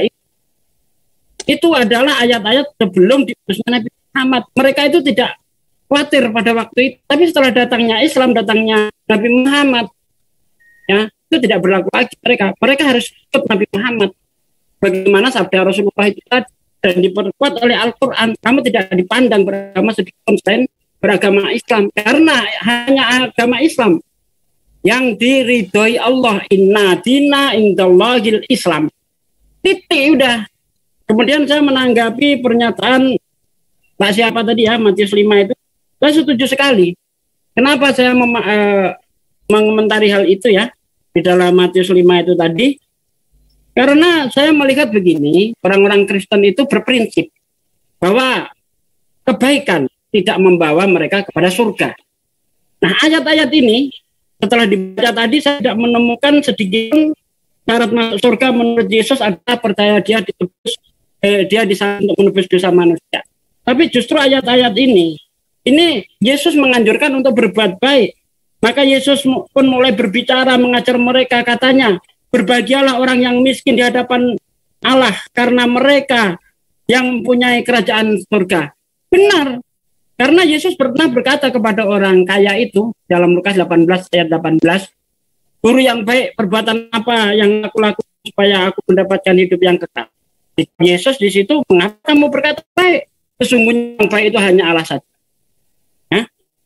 itu adalah ayat-ayat sebelum diutusnya Nabi Muhammad. Mereka itu tidak khawatir pada waktu itu, tapi setelah datangnya Islam, datangnya Nabi Muhammad, ya itu tidak berlaku lagi. Mereka harus ikut Nabi Muhammad. Bagaimana sabda Rasulullah itu tadi dan diperkuat oleh Al-Quran. Kamu tidak dipandang beragama sedikit pun selain beragama Islam, karena hanya agama Islam yang diridhoi Allah. Inna dina indallahil Islam. Titik udah. Kemudian saya menanggapi pernyataan Pak siapa tadi ya, Matius 5 itu, saya setuju sekali. Kenapa saya mengomentari hal itu ya di dalam Matius 5 itu tadi? Karena saya melihat begini, orang-orang Kristen itu berprinsip bahwa kebaikan tidak membawa mereka kepada surga. Nah, ayat-ayat ini setelah dibaca tadi saya tidak menemukan sedikit syarat masuk surga menurut Yesus adalah percaya dia ditebus, dia disana untuk menebus dosa manusia. Tapi justru ayat-ayat ini Yesus menganjurkan untuk berbuat baik, Maka Yesus pun mulai berbicara, mengajar mereka, katanya, berbahagialah orang yang miskin di hadapan Allah, karena mereka yang mempunyai kerajaan surga. Benar, karena Yesus pernah berkata kepada orang kaya itu, dalam Lukas 18 ayat 18, guru yang baik, perbuatan apa yang aku lakukan supaya aku mendapatkan hidup yang kekal. Yesus di situ, mengapa kamu berkata baik? Sesungguhnya yang baik itu hanya Allah saja. Ya?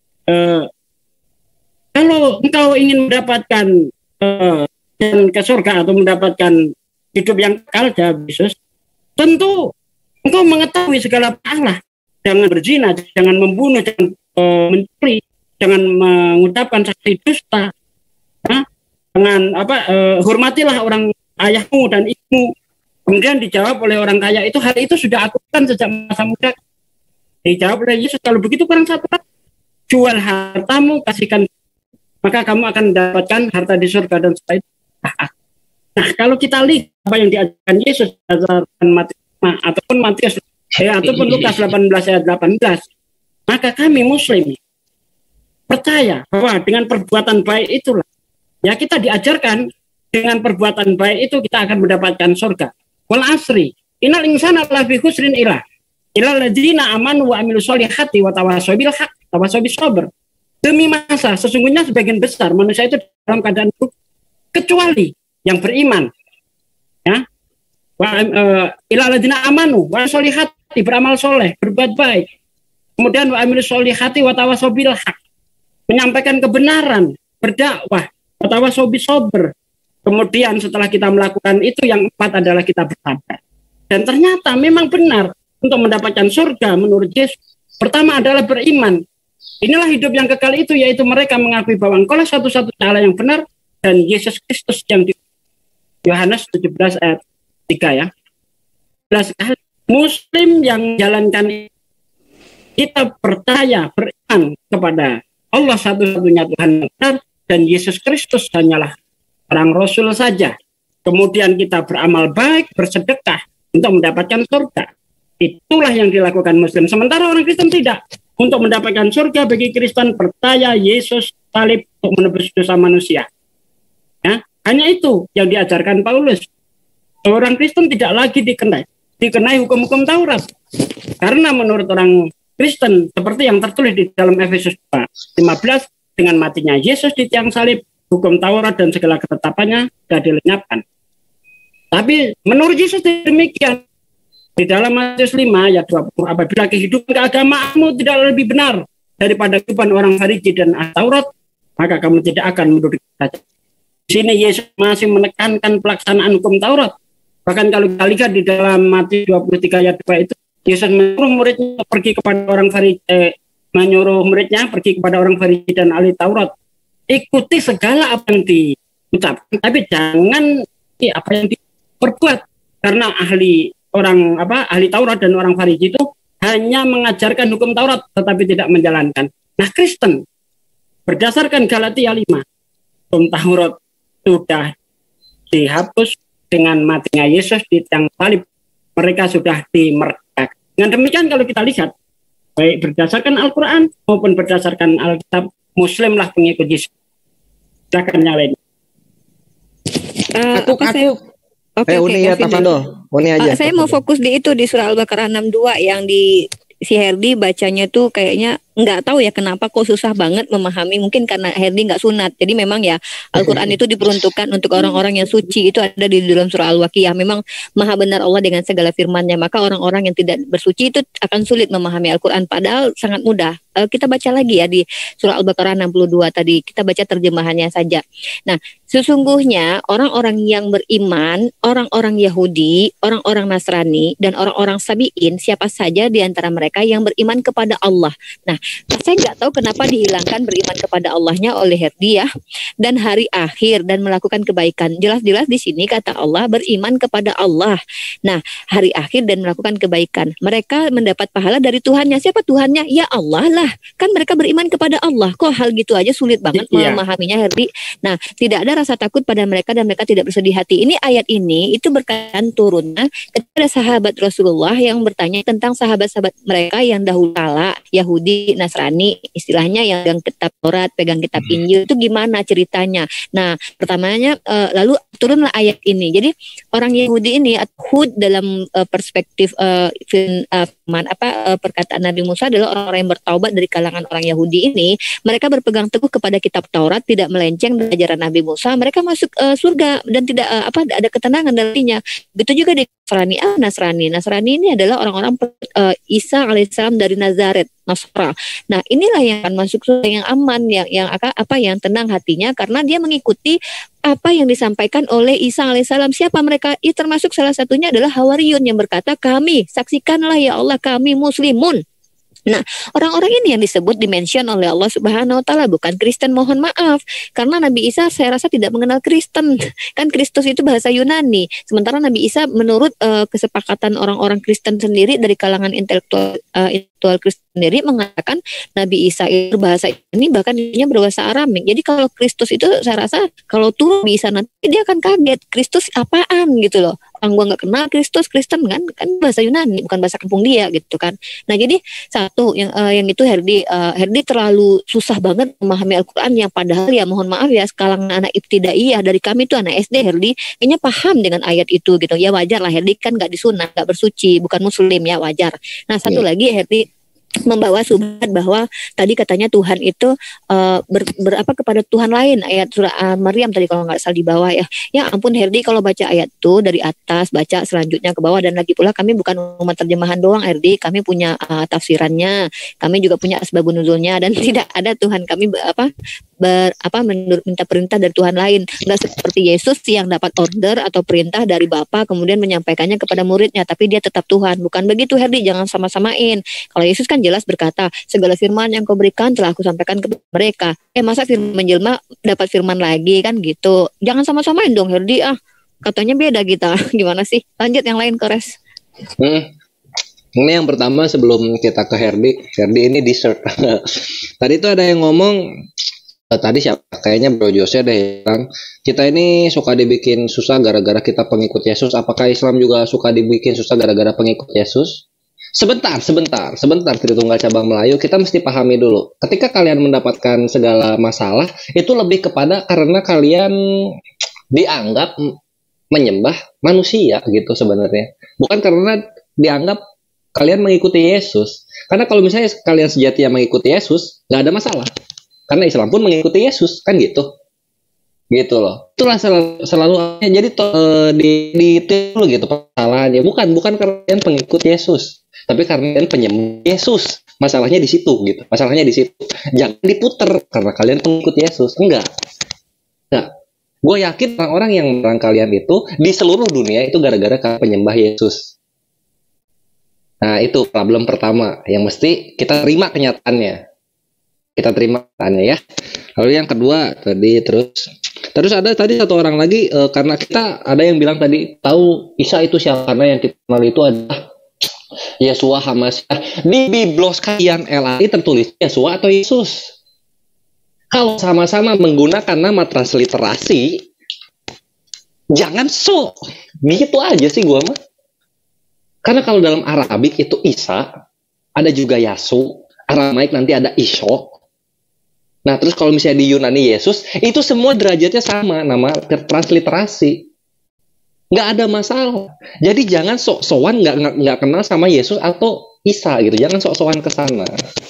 Kalau engkau ingin mendapatkan dan ke surga atau mendapatkan hidup yang kekal, jawab Yesus, tentu engkau mengetahui segala Allah. Jangan berzina, jangan membunuh, jangan mencuri, jangan mengucapkan saksi dusta. Jangan hormatilah orang ayahmu dan ibumu. Kemudian dijawab oleh orang kaya itu, hal itu sudah aku lakukan sejak masa muda. Dijawab oleh Yesus, kalau begitu kurang satu lagi, jual hartamu, kasihkan, maka kamu akan mendapatkan harta di surga dan setelah itu. Nah, kalau kita lihat apa yang diajarkan Yesus ataupun Matius ataupun Lukas 18 ayat 18, maka kami Muslim percaya bahwa dengan perbuatan baik itulah ya kita diajarkan, dengan perbuatan baik itu kita akan mendapatkan surga. Wal asri innal insana lafi khusrin ilal ladzina amanu wa amilus solihati wa tawassaw bil haq tawassaw bis sabr. Demi masa sesungguhnya sebagian besar manusia itu dalam keadaan buruk kecuali yang beriman. Ya. Ilal ladzina amanu wa solihati, beramal soleh, berbuat baik. Kemudian wa amilus solihati wa tawassaw bil haq, menyampaikan kebenaran, berdakwah, wa tawassaw bis sabr. Kemudian setelah kita melakukan itu, yang 4 adalah kita bersabar. Dan ternyata memang benar, untuk mendapatkan surga menurut Yesus, pertama adalah beriman. Inilah hidup yang kekal itu, yaitu mereka mengakui bahwa engkaulah satu-satunya Allah yang benar dan Yesus Kristus yang di Yohanes 17 ayat 3 ya. Muslim yang jalankan, kita percaya, beriman kepada Allah satu-satunya Tuhan yang benar dan Yesus Kristus hanyalah orang Rasul saja. Kemudian kita beramal baik, bersedekah untuk mendapatkan surga. Itulah yang dilakukan Muslim. Sementara orang Kristen tidak. Untuk mendapatkan surga bagi Kristen, percaya Yesus salib untuk menebus dosa manusia. Ya, hanya itu yang diajarkan Paulus. Orang Kristen tidak lagi dikenai hukum-hukum Taurat. Karena menurut orang Kristen, seperti yang tertulis di dalam Efesus 15, dengan matinya Yesus di tiang salib, hukum Taurat dan segala ketetapannya sudah dilenyapkan. Tapi menurut Yesus demikian. Di dalam Matius 5 ayat 20, apabila kehidupan keagamaanmu tidak lebih benar daripada kehidupan orang Farisi dan Taurat, maka kamu tidak akan menduduki kerajaan. Di sini Yesus masih menekankan pelaksanaan hukum Taurat. Bahkan kalau kita lihat di dalam Matius 23 ayat 2 itu, Yesus menyuruh muridnya pergi kepada orang Farisi dan ahli Taurat. Ikuti segala apa yang diucapkan, tapi jangan apa yang diperbuat, karena ahli Taurat dan orang Farisi itu hanya mengajarkan hukum Taurat tetapi tidak menjalankan. Nah, Kristen berdasarkan Galatia 5, hukum Taurat sudah dihapus dengan matinya Yesus di tiang salib. Mereka sudah dimerdekakan. Dengan demikian kalau kita lihat, baik berdasarkan Al-Quran maupun berdasarkan Alkitab, Muslimlah pengikut Yesus. Silakan nyalain. Saya mau fokus di itu, di surah Al-Baqarah 62 yang di si Herdi bacanya tuh kayaknya nggak tahu ya kenapa kok susah banget memahami, mungkin karena Herdi nggak sunat. Jadi memang ya Al-Quran itu diperuntukkan untuk orang-orang yang suci, itu ada di dalam surah Al-Waqiah. Memang maha benar Allah dengan segala firman-Nya, maka orang-orang yang tidak bersuci itu akan sulit memahami Al-Quran, padahal sangat mudah. Kita baca lagi ya di surah Al-Baqarah 62 tadi, kita baca terjemahannya saja. Nah, sesungguhnya orang-orang yang beriman, orang-orang Yahudi, orang-orang Nasrani, dan orang-orang Sabi'in, siapa saja di antara mereka yang beriman kepada Allah. Nah, saya nggak tahu kenapa dihilangkan beriman kepada Allahnya oleh Herdi ya, dan hari akhir dan melakukan kebaikan. Jelas-jelas di sini kata Allah beriman kepada Allah. Nah, hari akhir dan melakukan kebaikan. Mereka mendapat pahala dari Tuhannya. Siapa Tuhannya? Ya Allah lah. Kan mereka beriman kepada Allah. Kok hal gitu aja sulit banget memahaminya, Herdi? Nah, tidak ada rasa takut pada mereka dan mereka tidak bersedih hati. Ini ayat ini itu berkaitan turunnya kepada sahabat Rasulullah yang bertanya tentang sahabat-sahabat mereka yang dahulu kala Yahudi Yahudi, Nasrani, istilahnya yang pegang kitab Taurat, pegang kitab Injil, itu gimana ceritanya? Nah, pertamanya lalu turunlah ayat ini. Jadi orang Yahudi ini Hud dalam perspektif perkataan Nabi Musa adalah orang-orang yang bertaubat dari kalangan orang Yahudi ini. Mereka berpegang teguh kepada kitab Taurat, tidak melenceng dari ajaran Nabi Musa. Mereka masuk surga dan tidak ada ketenangan darinya. Begitu juga di Nasrani ini adalah orang-orang Isa alaihissalam dari Nazaret, Nasra. Nah, inilah yang akan masuk surga yang aman, yang tenang hatinya karena dia mengikuti apa yang disampaikan oleh Isa alaihissalam. Siapa mereka? Termasuk salah satunya adalah Hawariyun yang berkata, kami saksikanlah ya Allah, kami muslimun. Nah, orang-orang ini yang disebut dimention oleh Allah Subhanahu wa taala, bukan Kristen, mohon maaf. Karena Nabi Isa saya rasa tidak mengenal Kristen. Kan Kristus itu bahasa Yunani. Sementara Nabi Isa menurut kesepakatan orang-orang Kristen sendiri dari kalangan intelektual Kristen sendiri mengatakan Nabi Isa itu bahasa ini bahkan dia berbahasa Aramik. Jadi kalau Kristus itu saya rasa kalau turun bisa nanti dia akan kaget, Kristus apaan gitu loh. Orang gua nggak kenal Kristus, Kristen kan bahasa Yunani, bukan bahasa kampung dia gitu kan. Nah, jadi satu yang itu Herdi terlalu susah banget memahami Al-Qur'an yang padahal ya mohon maaf ya kalangan anak ibtidaiyah dari kami itu anak SD Herdi kayaknya paham dengan ayat itu gitu. Ya wajar lah, Herdi kan nggak disunat, nggak bersuci, bukan muslim, ya wajar. Nah, satu lagi Herdi membawa subhat bahwa tadi katanya Tuhan itu kepada Tuhan lain, ayat surah Maryam tadi kalau nggak salah di bawah ya. Ya ampun Herdi, kalau baca ayat itu dari atas baca selanjutnya ke bawah, dan lagi pula kami bukan umat terjemahan doang Herdi, kami punya tafsirannya, kami juga punya asbabun nuzulnya, dan tidak ada Tuhan kami minta perintah dari Tuhan lain. Nggak seperti Yesus yang dapat order atau perintah dari Bapa kemudian menyampaikannya kepada muridnya, tapi dia tetap Tuhan. Bukan begitu Herdi, jangan sama-samain. Kalau Yesus kan jelas berkata, segala firman yang kau berikan telah aku sampaikan kepada mereka. Masa firman menjelma dapat firman lagi kan gitu. Jangan sama-samain dong Herdi, katanya beda kita. Gimana sih? Lanjut yang lain Kores. Ini yang pertama sebelum kita ke Herdi ini dessert. Tadi tuh ada yang ngomong, tadi siapa? Kayaknya Bro Jose deh yang kita ini suka dibikin susah gara-gara kita pengikut Yesus. Apakah Islam juga suka dibikin susah gara-gara pengikut Yesus? Sebentar, Tritunggal Cabang Melayu, kita mesti pahami dulu. Ketika kalian mendapatkan segala masalah, itu lebih kepada karena kalian dianggap menyembah manusia gitu sebenarnya. Bukan karena dianggap kalian mengikuti Yesus. Karena kalau misalnya kalian sejatinya mengikuti Yesus, nggak ada masalah. Karena Islam pun mengikuti Yesus, kan gitu. Gitu loh. Itulah selalu jadi ditiru gitu kesalahannya. Bukan karena kalian pengikut Yesus, tapi karena kalian penyembah Yesus. Masalahnya di situ gitu. Masalahnya di situ. Jangan diputer karena kalian pengikut Yesus. Enggak. Gue yakin orang-orang yang menyerang kalian itu di seluruh dunia itu gara-gara kalian penyembah Yesus. Nah, itu problem pertama yang mesti kita terima kenyataannya. Ya. Lalu yang kedua terus ada tadi satu orang lagi karena kita ada yang bilang tadi tahu Isa itu siapa, karena yang kita kenal itu adalah Yesua Hamasyah. Di biblos kalian LAI tertulis Yesua atau Yesus. Kalau sama-sama menggunakan nama transliterasi, jangan gitu aja sih gua mah. Karena kalau dalam Arabik itu Isa, ada juga Yasu, Aramaik nanti ada Isho. Nah, terus kalau misalnya di Yunani Yesus, itu semua derajatnya sama, nama transliterasi. Nggak ada masalah. Jadi jangan sok-sokan nggak kenal sama Yesus atau Isa gitu. Jangan sok-sokan ke sana.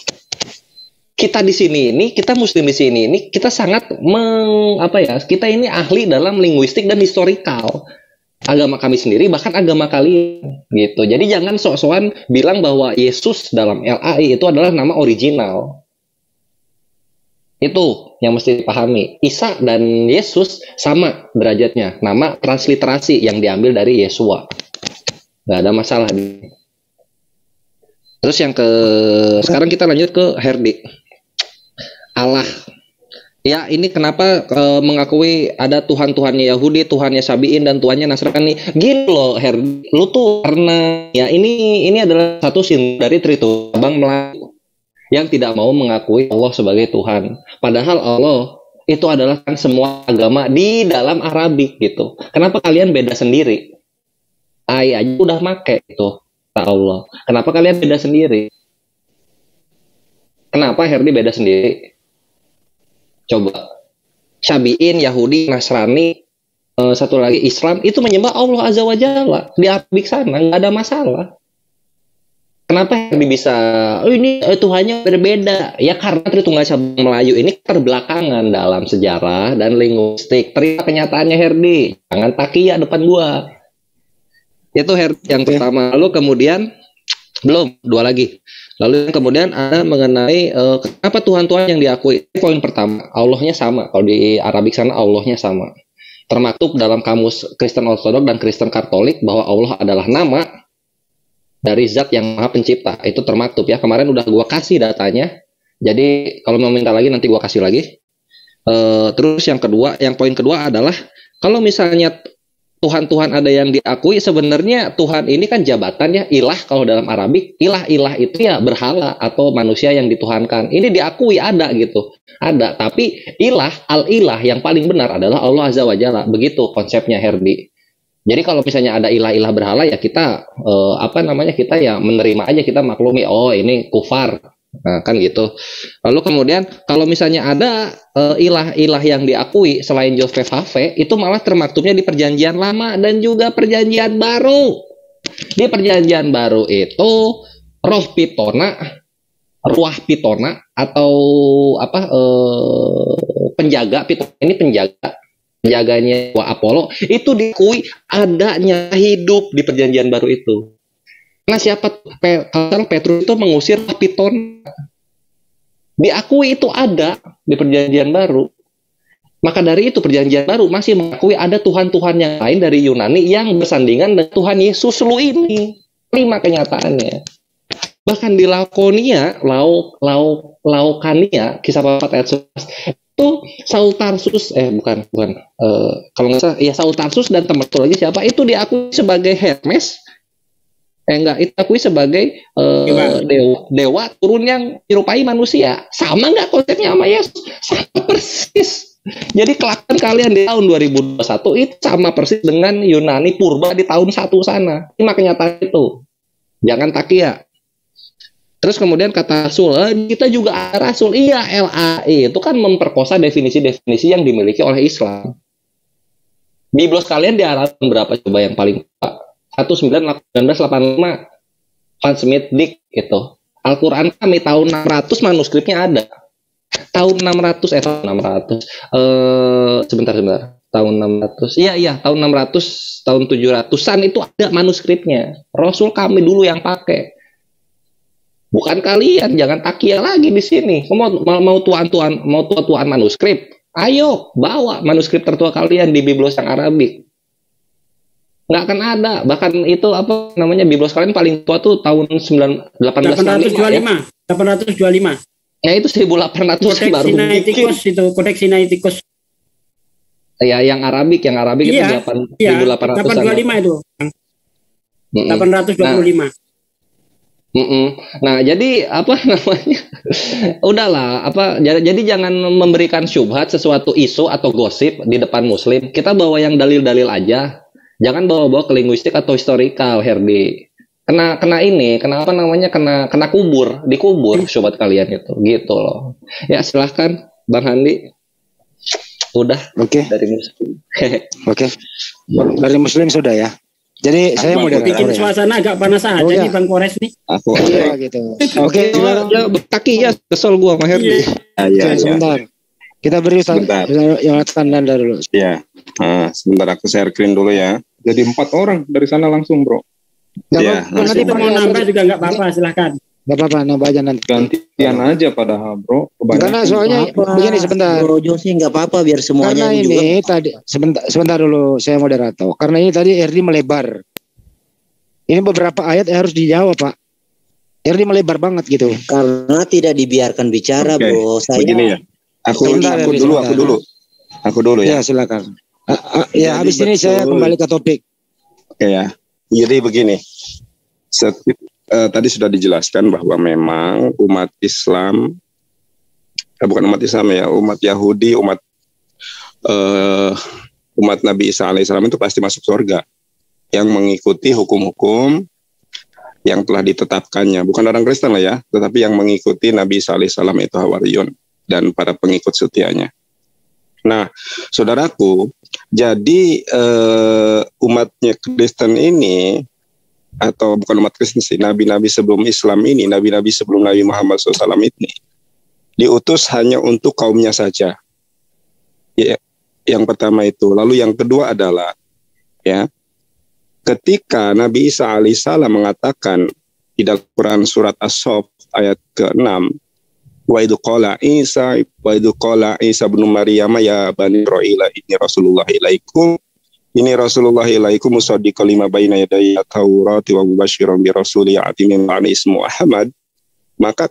Kita di sini ini, kita muslim di sini ini, kita sangat kita ini ahli dalam linguistik dan historikal. Agama kami sendiri, bahkan agama kalian gitu. Jadi jangan sok-sokan bilang bahwa Yesus dalam LAI itu adalah nama original. Itu yang mesti dipahami. Isa dan Yesus sama derajatnya. Nama transliterasi yang diambil dari Yesua. Nggak ada masalah. Terus sekarang kita lanjut ke Herdi. Allah. Ya, ini kenapa mengakui ada Tuhan-Tuhannya Yahudi, Tuhannya Sabiin, dan Tuhannya Nasrani. Gini loh, Herdi. Lu tuh karena ya ini adalah satu sindrom dari Tritunggal Cabang Melayu yang tidak mau mengakui Allah sebagai Tuhan. Padahal Allah itu adalah kan semua agama di dalam Arabik gitu. Kenapa kalian beda sendiri? Aja udah make itu Allah. Kenapa kalian beda sendiri? Kenapa Herdi beda sendiri? Coba. Syabi'in, Yahudi, Nasrani, satu lagi Islam, itu menyembah Allah Azza wa Jalla. Di Arabik sana nggak ada masalah. Kenapa Herdi bisa, ini Tuhannya berbeda? Ya karena Tritunggal Cabang Melayu ini terbelakangan dalam sejarah dan linguistik. Terima kenyataannya Herdi. Jangan takia depan gua. Itu Herdi yang pertama. Lalu kemudian, belum, dua lagi. Lalu yang kemudian ada mengenai kenapa Tuhan-Tuhan yang diakui. Poin pertama, Allahnya sama. Kalau di Arabik sana Allahnya sama. Termaktub dalam kamus Kristen Ortodok dan Kristen Katolik bahwa Allah adalah nama dari zat yang maha pencipta. Itu termaktub ya. Kemarin udah gua kasih datanya. Jadi kalau mau minta lagi nanti gua kasih lagi. Terus yang kedua, yang poin kedua adalah kalau misalnya Tuhan-Tuhan ada yang diakui, sebenarnya Tuhan ini kan jabatan ya, ilah kalau dalam Arabik, ilah itu ya berhala atau manusia yang dituhankan. Ini diakui ada gitu. Ada, tapi al-ilah yang paling benar adalah Allah Azza wa Jalla. Begitu konsepnya Herdi. Jadi kalau misalnya ada ilah-ilah berhala ya kita kita ya menerima aja, kita maklumi, oh ini kufar. Nah, kan gitu. Lalu kemudian kalau misalnya ada ilah-ilah yang diakui selain Joseph Hafe, itu malah termaktubnya di Perjanjian Lama dan juga Perjanjian Baru. Di Perjanjian Baru itu roh Pitona, ruah Pitona atau penjaga Pitona ini penjaganya Apollo itu diakui adanya hidup di Perjanjian Baru itu. Karena kalau Petrus itu mengusir Piton, diakui itu ada di Perjanjian Baru. Maka dari itu Perjanjian Baru masih mengakui ada Tuhan-Tuhan yang lain dari Yunani yang bersandingan dengan Tuhan Yesus lu ini. 5 kenyataannya. Bahkan di Laukania, kisah 4 ayat 11, itu Saul Tarsus, kalau nggak salah, ya Saul Tarsus dan teman lagi siapa, itu diakui sebagai Hermes. Itu akui sebagai dewa turun yang menyerupai manusia. Sama nggak konsepnya sama Yesus? Sama persis. Jadi kelakuan kalian di tahun 2021 itu sama persis dengan Yunani purba di tahun 1 sana. Ini kenyataan itu. Jangan takia. Terus kemudian kata Rasul, kita juga ada Rasul. Iya, LAI itu kan memperkosa definisi-definisi yang dimiliki oleh Islam. Biblos kalian di Arab berapa coba yang paling 1985 Van Smith Dick itu. Al-Quran kami tahun 600 manuskripnya ada. Tahun 600 sebentar. Tahun 600. Iya, tahun 600, tahun 700-an itu ada manuskripnya. Rasul kami dulu yang pakai. Bukan kalian, jangan takia lagi di sini. Mau tuan manuskrip. Ayo, bawa manuskrip tertua kalian di Biblos yang Arabik. Nggak akan ada. Bahkan itu Biblos kalian paling tua tuh tahun 825. Ya itu 1800 baru. Kodeks Sinaiticus. Ya yang Arabik itu 825 itu. 825. Nah, jadi udahlah, jadi jangan memberikan syubhat sesuatu isu atau gosip di depan muslim. Kita bawa yang dalil-dalil aja. Jangan bawa-bawa ke linguistik atau historikal, Herdi. Kena dikubur syubhat kalian itu, gitu loh. Ya silahkan, Bang Handi. Udah. Oke. Dari muslim. Oke. Dari muslim sudah ya. Jadi saya mau bikin suasana agak panas aja nih Bang Kores nih. Aku gitu. Oke, kaki ya kesel gua sama Herdi. Iya. Sebentar. Kita beri Yonatan Nanda dulu. Iya. Sebentar aku share screen dulu ya. Jadi 4 orang dari sana langsung, Bro. Iya. Nanti mau nambah juga nggak apa-apa, silakan. Nggak apa-apa, nambah aja nanti. Gantian aja padahal, Bro. Karena soalnya begini sebentar. Bro Josi nggak apa-apa biar semuanya. Karena ini juga. Tadi sebentar dulu saya moderator. Karena ini tadi Herdi melebar. Ini beberapa ayat yang harus dijawab, Pak. Herdi melebar banget gitu. Karena tidak dibiarkan bicara, Bro. Saya. Begini ya. Aku dulu ya. Ya silakan. Ya habis ini saya kembali ke topik. Oke ya. Jadi begini. Tadi sudah dijelaskan bahwa memang umat Islam, bukan umat Islam ya, umat Yahudi, umat Nabi Isa alaihissalam itu pasti masuk surga yang mengikuti hukum-hukum yang telah ditetapkannya. Bukan orang Kristen lah ya, tetapi yang mengikuti Nabi Isa alaihissalam itu Hawariyun dan para pengikut setianya. Nah, saudaraku, jadi umatnya Kristen ini, atau bukan umat Kristen sih, nabi-nabi sebelum Islam ini, nabi-nabi sebelum Nabi Muhammad SAW ini, diutus hanya untuk kaumnya saja. Ya, yang pertama itu. Lalu yang kedua adalah, ya, ketika Nabi Isa alaihissalam mengatakan di dalam Quran surat As-Saff ayat ke-6, wa idzu qala Isa bin Maryam ya bani Israil inni Rasulullah ilaikum musaddiqan lima baina yadayya Taurat wa mubasysyiran bi rasulin ya'ti min ba'di ismuhu Ahmad. Maka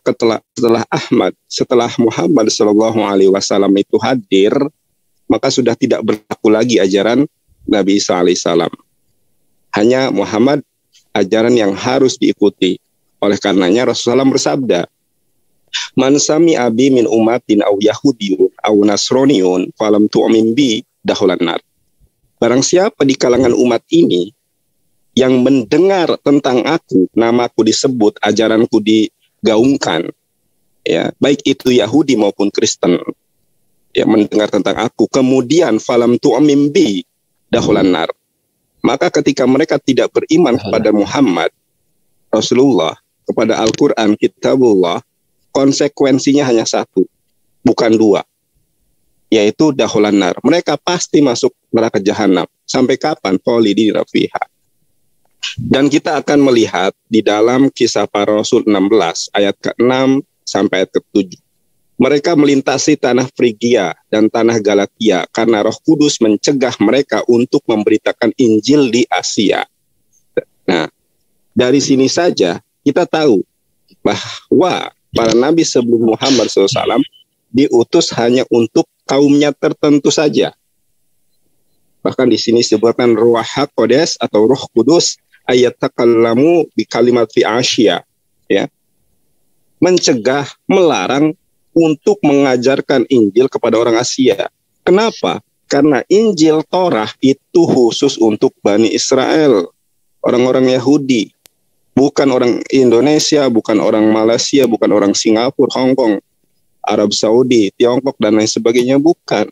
setelah Muhammad sallallahu alaihi wasallam itu hadir, maka sudah tidak berlaku lagi ajaran Nabi Isa alaihissalam. Hanya Muhammad ajaran yang harus diikuti. Oleh karenanya Rasulullah bersabda, "Man sami abi min umatin aw yahudiyun aw nasroniyun falam tu'min bi dakhalan nar." Barang siapa di kalangan umat ini yang mendengar tentang aku, namaku disebut, ajaranku digaungkan, ya, baik itu Yahudi maupun Kristen, ya, mendengar tentang aku, kemudian falam tu'min bi dakhalan nar. Maka ketika mereka tidak beriman kepada Muhammad, Rasulullah, kepada Al-Quran, Kitabullah, konsekuensinya hanya satu, bukan dua, yaitu dakhalan nar. Mereka pasti masuk neraka jahanam. Sampai kapan? Khalidina fiha. Dan kita akan melihat di dalam Kisah Para Rasul 16 ayat ke-6 sampai ayat ke-7. Mereka melintasi tanah Frigia dan tanah Galatia karena Roh Kudus mencegah mereka untuk memberitakan Injil di Asia. Nah, dari sini saja kita tahu bahwa para nabi sebelum Muhammad SAW diutus hanya untuk kaumnya tertentu saja. Bahkan di sini disebutkan Ruah Hakodes atau Roh Kudus ayat takallamu bi kalimat fi Asia, ya, mencegah, melarang untuk mengajarkan Injil kepada orang Asia. Kenapa? Karena Injil Torah itu khusus untuk Bani Israel, orang-orang Yahudi, bukan orang Indonesia, bukan orang Malaysia, bukan orang Singapura, Hong Kong, Arab Saudi, Tiongkok, dan lain sebagainya, bukan.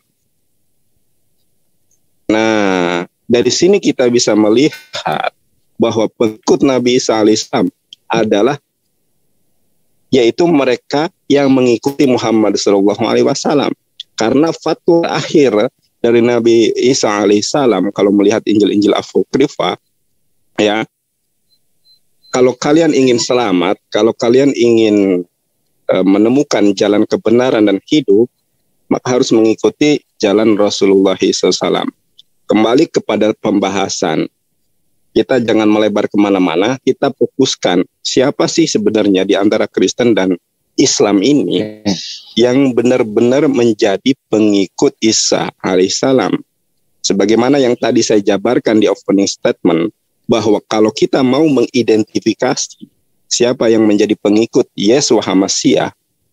Nah, dari sini kita bisa melihat bahwa pengikut Nabi Isa alaihissalam adalah yaitu mereka yang mengikuti Muhammad SAW. Karena fatwa akhir dari Nabi Isa alaihissalam, kalau melihat Injil-Injil Apokrifa, ya, kalau kalian ingin selamat, kalau kalian ingin menemukan jalan kebenaran dan hidup, maka harus mengikuti jalan Rasulullah SAW. Kembali kepada pembahasan, kita jangan melebar kemana-mana, kita fokuskan siapa sih sebenarnya di antara Kristen dan Islam ini yang benar-benar menjadi pengikut Isa alaihissalam. Sebagaimana yang tadi saya jabarkan di opening statement, bahwa kalau kita mau mengidentifikasi siapa yang menjadi pengikut Yeshua HaMashiach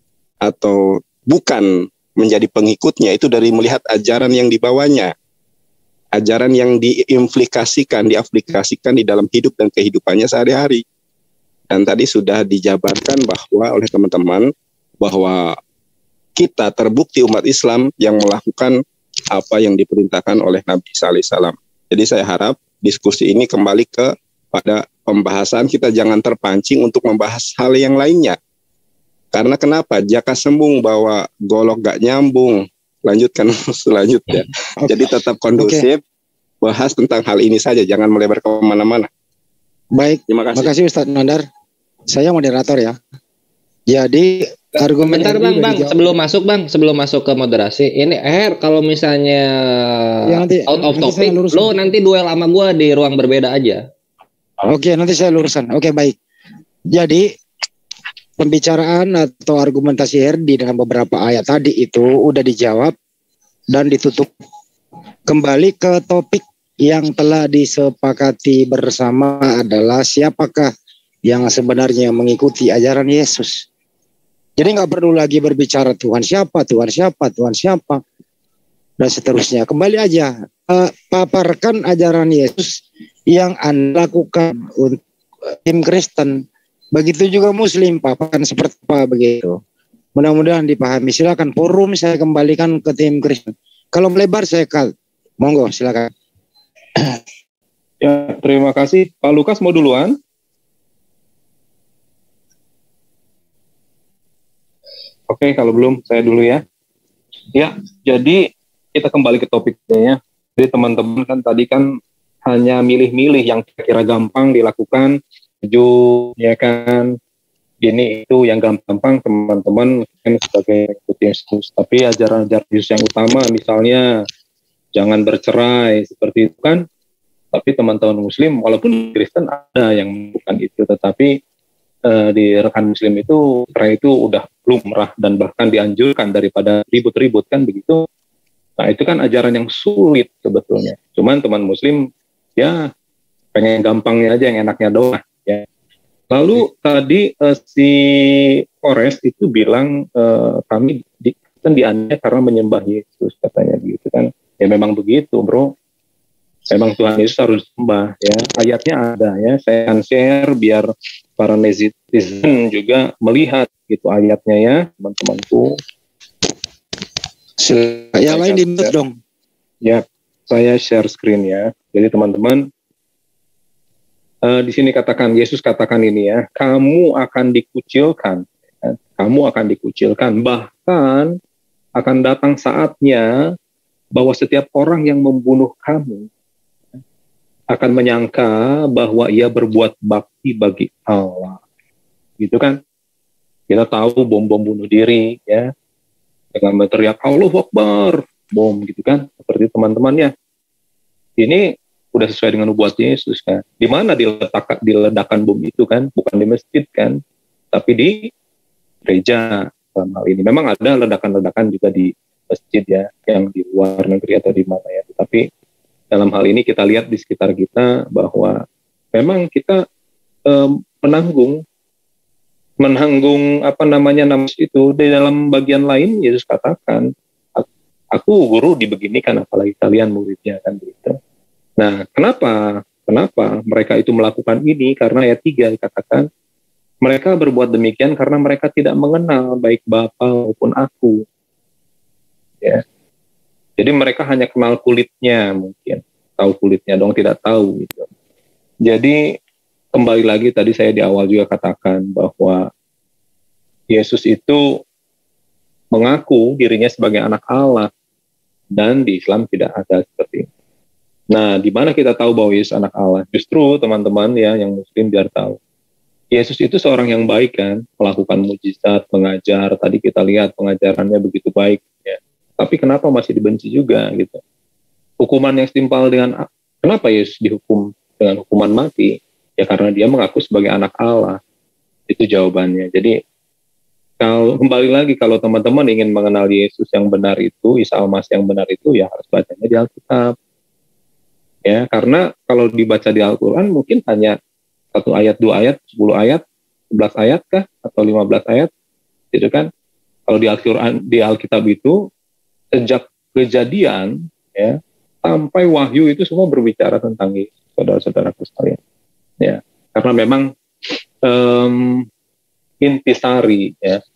atau bukan menjadi pengikutnya, itu dari melihat ajaran yang dibawanya, ajaran yang diaplikasikan di dalam hidup dan kehidupannya sehari-hari. Dan tadi sudah dijabarkan bahwa oleh teman-teman bahwa kita terbukti umat Islam yang melakukan apa yang diperintahkan oleh Nabi Isa alaihissalam. Jadi saya harap diskusi ini kembali kepada pembahasan, kita jangan terpancing untuk membahas hal yang lainnya. Karena kenapa? Jaka sembung bahwa golok gak nyambung. Lanjutkan selanjutnya. Jadi tetap kondusif, bahas tentang hal ini saja, jangan melebar ke mana-mana. Baik, terima kasih Ustadz Nandar. Saya moderator ya. Jadi argumen bentar sebelum masuk ke moderasi, ini kalau misalnya ya, out of topic, lo nanti duel sama gue di ruang berbeda aja. Oke, nanti saya luruskan. Oke, baik. Jadi pembicaraan atau argumentasi Herdi dengan beberapa ayat tadi itu udah dijawab dan ditutup. Kembali ke topik yang telah disepakati bersama adalah siapakah yang sebenarnya mengikuti ajaran Yesus. Jadi nggak perlu lagi berbicara Tuhan siapa, dan seterusnya. Kembali aja, paparkan ajaran Yesus yang Anda lakukan tim Kristen. Begitu juga Muslim, Pak, akan seperti apa begitu. Mudah-mudahan dipahami. Silakan forum saya kembalikan ke tim Kristen. Kalau melebar saya cut. Monggo, silakan. Ya, terima kasih. Pak Lukas mau duluan? Oke, kalau belum saya dulu ya. Ya, jadi kita kembali ke topiknya ya. Jadi teman-teman kan tadi kan hanya milih-milih yang kira-kira gampang dilakukan, ya kan. Ini itu yang gampang teman-teman kan sebagai ikut Yesus. Tapi ajaran-ajaran Yesus yang utama misalnya jangan bercerai seperti itu kan. Tapi teman-teman Muslim walaupun Kristen ada yang bukan itu, tetapi di rekan Muslim itu cerai itu udah lumrah dan bahkan dianjurkan daripada ribut-ribut kan begitu. Nah itu kan ajaran yang sulit sebetulnya. Cuman teman Muslim ya pengen gampangnya aja, yang enaknya doang ya. Lalu tadi si Kores itu bilang kami dianiaya karena menyembah Yesus katanya gitu kan. Ya memang begitu bro. Memang Tuhan Yesus harus disembah ya. Ayatnya ada ya. Saya akan share biar para netizen juga melihat gitu ayatnya ya teman-temanku. Yang lain di-mute dong. Ya, saya share screen ya. Jadi teman-teman di sini katakan, Yesus katakan ini ya, kamu akan dikucilkan, kamu akan dikucilkan, bahkan akan datang saatnya bahwa setiap orang yang membunuh kamu akan menyangka bahwa ia berbuat bakti bagi Allah, gitu kan? Kita tahu bom-bom bunuh diri, ya, dengan berteriak Allahu Akbar, bom, gitu kan? Seperti teman-temannya. Ini udah sesuai dengan nubuat Yesus kan. Di mana diledakan bom itu kan? Bukan di masjid kan, tapi di gereja dalam hal ini. Memang ada ledakan-ledakan juga di masjid ya, yang di luar negeri atau di mana ya. Tapi dalam hal ini kita lihat di sekitar kita bahwa memang kita menanggung apa namanya itu. Di dalam bagian lain Yesus katakan, aku guru dibeginikan apalagi kalian muridnya kan begitu. Nah, kenapa mereka itu melakukan ini? Karena ayat 3 dikatakan, mereka berbuat demikian karena mereka tidak mengenal baik Bapa maupun aku. Ya. Jadi mereka hanya kenal kulitnya mungkin. Tahu kulitnya dong, tidak tahu. Gitu. Jadi, kembali lagi tadi saya di awal juga katakan bahwa Yesus itu mengaku dirinya sebagai anak Allah. Dan di Islam tidak ada seperti itu. Nah, di mana kita tahu bahwa Yesus anak Allah? Justru teman-teman ya yang Muslim biar tahu. Yesus itu seorang yang baik kan, melakukan mujizat, mengajar. Tadi kita lihat pengajarannya begitu baik. Ya. Tapi kenapa masih dibenci juga gitu? Hukuman yang setimpal dengan kenapa Yesus dihukum dengan hukuman mati? Ya karena dia mengaku sebagai anak Allah. Itu jawabannya. Jadi kalau kembali lagi kalau teman-teman ingin mengenal Yesus yang benar itu, Isa Al-Masih yang benar itu, ya harus bacanya di Alkitab. Ya, karena kalau dibaca di Al-Quran mungkin hanya 1 ayat, 2 ayat, 10 ayat, 11 ayat kah? Atau 15 ayat, gitu kan? Kalau di Al-Quran, di Alkitab itu, sejak kejadian, ya, sampai wahyu itu semua berbicara tentang Yesus, saudara-saudaraku sekalian. Ya, karena memang intisari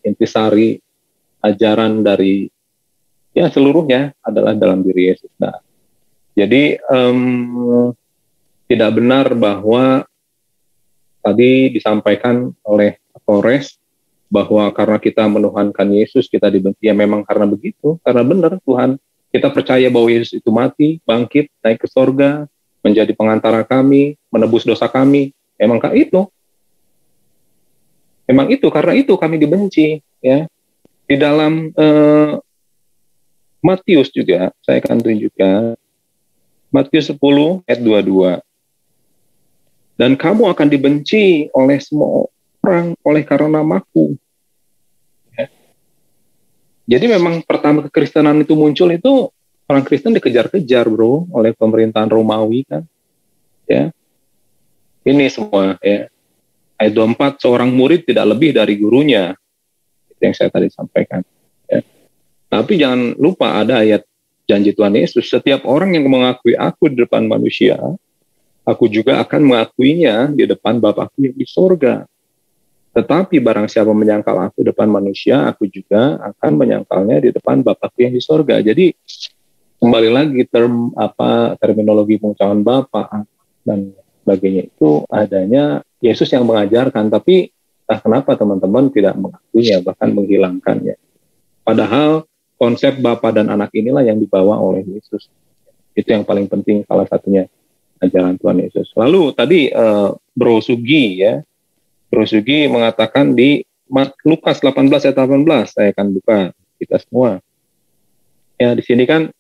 ajaran dari, ya seluruhnya adalah dalam diri Yesus. Nah, jadi tidak benar bahwa tadi disampaikan oleh Kores bahwa karena kita menuhankan Yesus kita dibenci. Ya memang karena begitu, karena benar Tuhan. Kita percaya bahwa Yesus itu mati, bangkit, naik ke sorga, menjadi pengantara kami, menebus dosa kami. Emang itu karena itu kami dibenci. Ya di dalam Matius juga saya akan tunjukkan. Matius 10 ayat 22. Dan kamu akan dibenci oleh semua orang oleh karena namaku. Ya. Jadi memang pertama kekristenan itu muncul itu orang Kristen dikejar-kejar bro oleh pemerintahan Romawi kan. Ya. Ini semua ya. Ayat 24, seorang murid tidak lebih dari gurunya. Itu yang saya tadi sampaikan. Ya. Tapi jangan lupa ada ayat janji Tuhan Yesus, setiap orang yang mengakui aku di depan manusia, aku juga akan mengakuinya di depan Bapakku yang di sorga. Tetapi barang siapa menyangkal aku depan manusia, aku juga akan menyangkalnya di depan Bapakku yang di sorga. Jadi kembali lagi terminologi pengucapan Bapa dan sebagainya itu adanya Yesus yang mengajarkan, tapi kenapa teman-teman tidak mengakuinya, bahkan menghilangkannya. Padahal konsep Bapa dan Anak inilah yang dibawa oleh Yesus. Itu yang paling penting, salah satunya ajaran Tuhan Yesus. Lalu tadi Bro Sugi mengatakan di Lukas 18 ayat 18, saya akan buka kita semua. Ya, di sini kan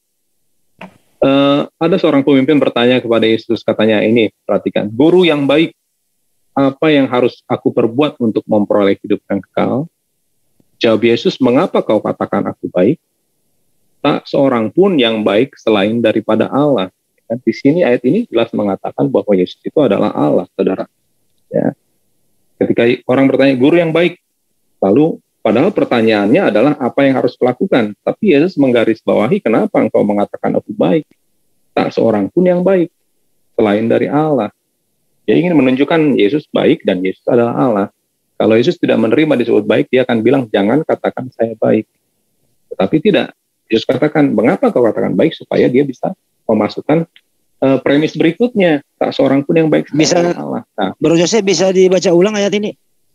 ada seorang pemimpin bertanya kepada Yesus, katanya ini, perhatikan, "Guru yang baik, apa yang harus aku perbuat untuk memperoleh hidup yang kekal?" Jawab Yesus, "Mengapa kau katakan aku baik? Tak seorang pun yang baik selain daripada Allah." Di sini ayat ini jelas mengatakan bahwa Yesus itu adalah Allah, saudara. Ya. Ketika orang bertanya, "Guru yang baik," lalu padahal pertanyaannya adalah apa yang harus dilakukan. Tapi Yesus menggarisbawahi, "Kenapa engkau mengatakan aku baik? Tak seorang pun yang baik selain dari Allah." Dia ingin menunjukkan Yesus baik dan Yesus adalah Allah. Kalau Yesus tidak menerima disebut baik, dia akan bilang, "Jangan katakan saya baik." Tetapi tidak. Yesus katakan, "Mengapa kau katakan baik?" Supaya dia bisa memasukkan premis berikutnya. Tak seorang pun yang baik selain Allah. Nah, Bro Jose, bisa dibaca ulang ayat ini?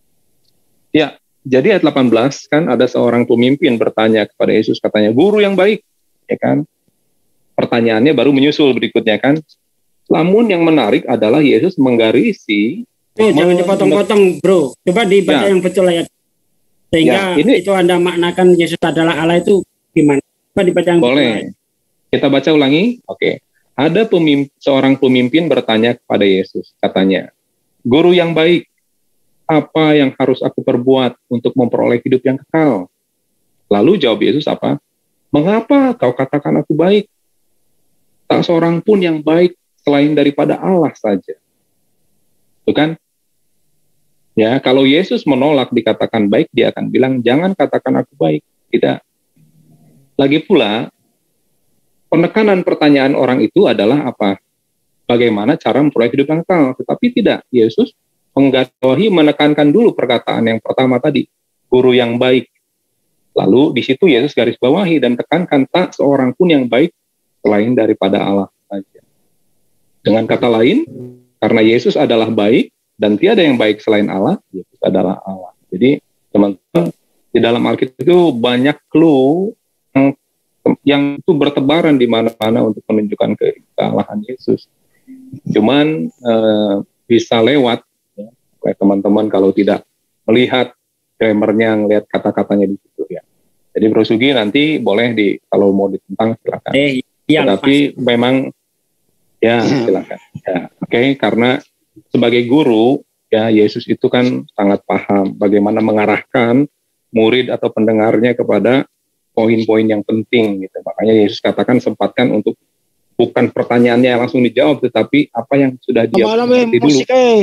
Ya, jadi ayat 18 kan ada seorang pemimpin bertanya kepada Yesus, katanya, "Guru yang baik," ya kan? Pertanyaannya baru menyusul berikutnya kan. Namun yang menarik adalah Yesus menggarisi. Jangan dipotong-potong, Bro. Coba dibaca yang betul ayat. Sehingga itu Anda maknakan Yesus adalah Allah itu gimana? Coba dibaca yang boleh. Betul. Kita baca ulangi. Oke. Ada seorang pemimpin bertanya kepada Yesus, katanya, "Guru yang baik, apa yang harus aku perbuat untuk memperoleh hidup yang kekal?" Lalu jawab Yesus apa? "Mengapa kau katakan aku baik? Tak seorang pun yang baik selain daripada Allah saja." Itu kan? Ya, kalau Yesus menolak dikatakan baik, dia akan bilang, "Jangan katakan aku baik." Tidak. Lagi pula, penekanan pertanyaan orang itu adalah apa? Bagaimana cara memperoleh hidup yang kekal? Tetapi tidak. Yesus menggarisbawahi, menekankan dulu perkataan yang pertama tadi, guru yang baik. Lalu di situ Yesus garis bawahi dan tekankan, tak seorang pun yang baik selain daripada Allah saja. Dengan kata lain, karena Yesus adalah baik dan tiada yang baik selain Allah, Yesus adalah Allah. Jadi teman-teman, di dalam Alkitab itu banyak clue yang itu bertebaran di mana-mana untuk menunjukkan kealahan Yesus. Cuman bisa lewat ya, oleh teman-teman kalau tidak melihat grammarnya, ngelihat kata-katanya di situ ya. Jadi Bro Sugi nanti boleh kalau mau ditentang silakan. Tapi memang ya silakan. Ya, Oke, karena sebagai guru ya Yesus itu kan sangat paham bagaimana mengarahkan murid atau pendengarnya kepada poin-poin yang penting gitu. Makanya Yesus katakan sempatkan untuk bukan pertanyaannya yang langsung dijawab, tetapi apa yang sudah dia mengerti dulu.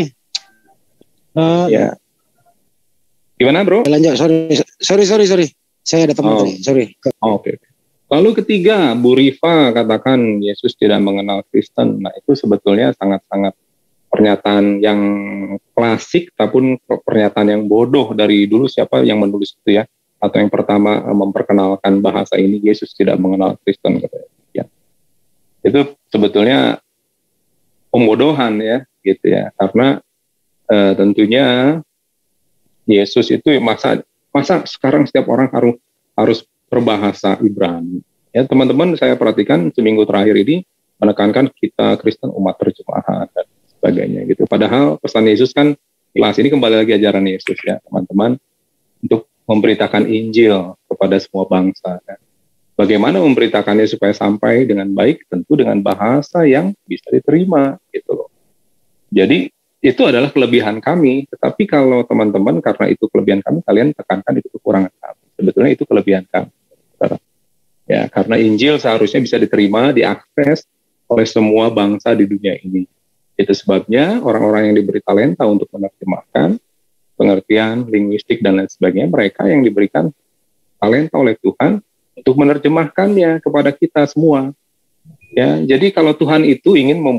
Ya. Gimana Bro? Lanjut, sorry. Saya ada teman tadi, sorry. Oke. Lalu ketiga, Bu Rifa katakan Yesus tidak mengenal Kristen. Nah itu sebetulnya sangat-sangat pernyataan yang klasik, ataupun pernyataan yang bodoh dari dulu siapa yang menulis itu ya. Atau yang pertama memperkenalkan bahasa ini, Yesus tidak mengenal Kristen. Ya. Itu sebetulnya pembodohan ya, gitu ya. Karena tentunya Yesus itu masa sekarang setiap orang harus berbahasa Ibrani. Ya teman-teman, saya perhatikan seminggu terakhir ini menekankan kita Kristen umat terjemahan dan sebagainya gitu. Padahal pesan Yesus kan jelas, ini kembali lagi ajaran Yesus ya teman-teman, untuk memberitakan Injil kepada semua bangsa. Kan. Bagaimana memberitakannya supaya sampai dengan baik? Tentu dengan bahasa yang bisa diterima, gitu loh. Jadi itu adalah kelebihan kami. Tetapi kalau teman-teman karena itu kelebihan kami, kalian tekankan itu kekurangan kami. Sebetulnya itu kelebihan kami. Ya, karena Injil seharusnya bisa diterima, diakses oleh semua bangsa di dunia ini. Itu sebabnya orang-orang yang diberi talenta untuk menerjemahkan pengertian linguistik dan lain sebagainya, mereka yang diberikan talenta oleh Tuhan untuk menerjemahkannya kepada kita semua. Ya, jadi kalau Tuhan itu ingin membuat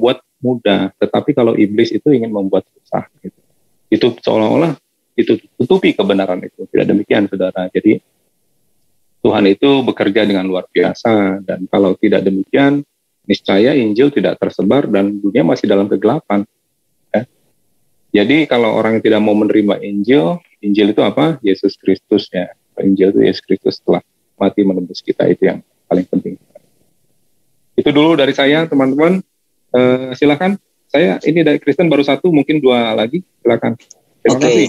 mudah, tetapi kalau iblis itu ingin membuat susah. Gitu. Itu seolah-olah itu tutupi kebenaran itu. Tidak demikian, saudara. Jadi Tuhan itu bekerja dengan luar biasa, dan kalau tidak demikian, niscaya Injil tidak tersebar dan dunia masih dalam kegelapan. Ya. Jadi kalau orang yang tidak mau menerima Injil itu apa? Yesus Kristus ya. Injil itu Yesus Kristus telah mati menembus kita, itu yang paling penting. Itu dulu dari saya, teman-teman. Silakan. Saya ini dari Kristen baru satu, mungkin dua lagi. Silakan. Terima kasih.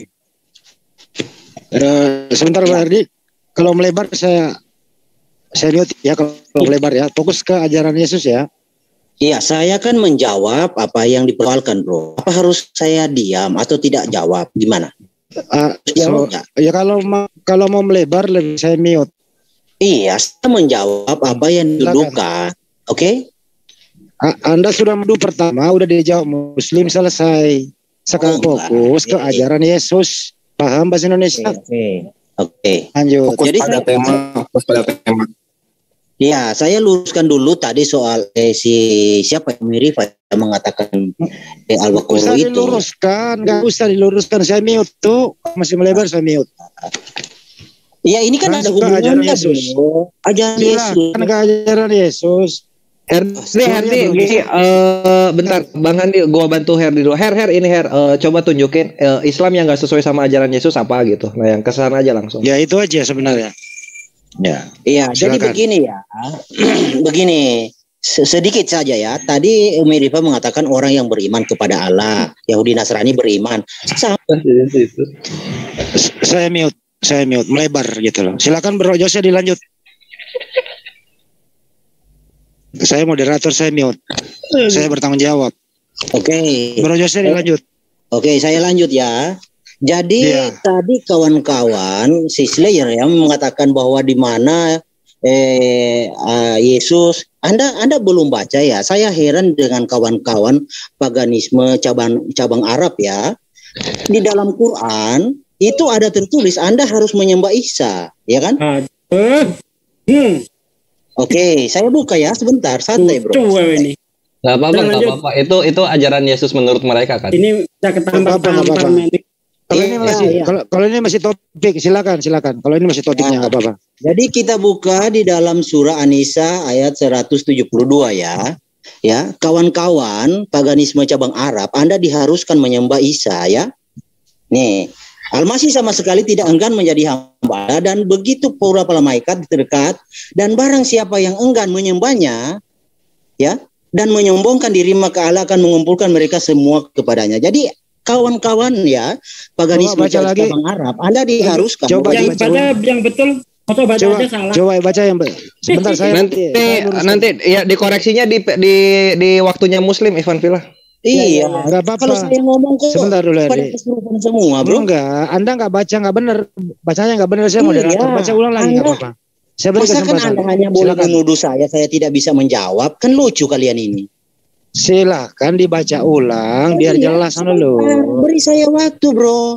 Sebentar Pak Herdi, kalau melebar saya mute ya, kalau melebar ya, fokus ke ajaran Yesus ya. Iya, saya kan menjawab apa yang dipersoalkan, bro. Apa harus saya diam atau tidak jawab? Gimana? Ya kalau mau melebar saya mute. Iya, saya menjawab apa yang dituduhkan. Oke? Anda sudah menuduh pertama, udah dijawab Muslim, selesai. Sekarang fokus ke ajaran Yesus. Paham bahasa Indonesia? Oke. Lanjut. Jadi pada tema. Ya, saya luruskan dulu tadi soal siapa yang mirip yang mengatakan Al-Baqarah itu. Nggak usah diluruskan. Saya mute tuh, masih melebar saya mute. Ya, ini kan ada hubungannya ajaran Yesus. Ajaran Yesus. Kan ke ajaran Yesus. Herdi, bentar, Bang Handi, gua bantu Herdi dulu. Ini coba tunjukin Islam yang nggak sesuai sama ajaran Yesus apa gitu. Nah, yang kesana aja langsung. Ya itu aja sebenarnya. Ya, iya. Jadi begini ya, begini sedikit saja ya. Tadi Umi Rifa mengatakan orang yang beriman kepada Allah, Yahudi Nasrani beriman. Saya mute, melebar gitu loh. Silakan Bro Jose dilanjut. Saya moderator, saya mute. Saya bertanggung jawab. Oke. Bro Jose dilanjut. Oke, saya lanjut ya. Jadi tadi kawan-kawan si Slayer yang mengatakan bahwa di mana Yesus, Anda belum baca ya. Saya heran dengan kawan-kawan paganisme cabang Arab ya. Di dalam Quran itu ada tertulis Anda harus menyembah Isa, ya kan? Oke, saya buka ya sebentar, santai bro. Gak apa-apa. Itu ajaran Yesus menurut mereka kan. Ini kita ketambah-tambah. Kalau ini masih topik, silakan. Kalau ini masih topiknya nggak apa-apa. Jadi kita buka di dalam surah An-Nisa ayat 172 ya. Ya, kawan-kawan paganisme cabang Arab, Anda diharuskan menyembah Isa ya. Nih, Al-Masih sama sekali tidak enggan menjadi hamba, dan begitu para malaikat terdekat, dan barang siapa yang enggan menyembahnya ya dan menyombongkan diri, maka Allah akan mengumpulkan mereka semua kepadanya. Jadi kawan-kawan ya, paganisme cabang Arab, Anda diharuskan. Coba yang betul. Coba baca yang sebentar saya nanti ya dikoreksinya di waktunya Muslim Ivan Villa. Iya, nggak apa-apa. Kalau saya ngomong kok sebentar dulu ya. Semua, bro. Enggak, Anda nggak baca, nggak benar. Bacanya nggak benar, saya moderator. Baca ulang lagi nggak apa-apa. Saya beri kesempatan. Anda hanya boleh menuduh saya tidak bisa menjawab, kan lucu kalian ini. Silakan dibaca ulang biar jelas dulu. Beri saya waktu, bro.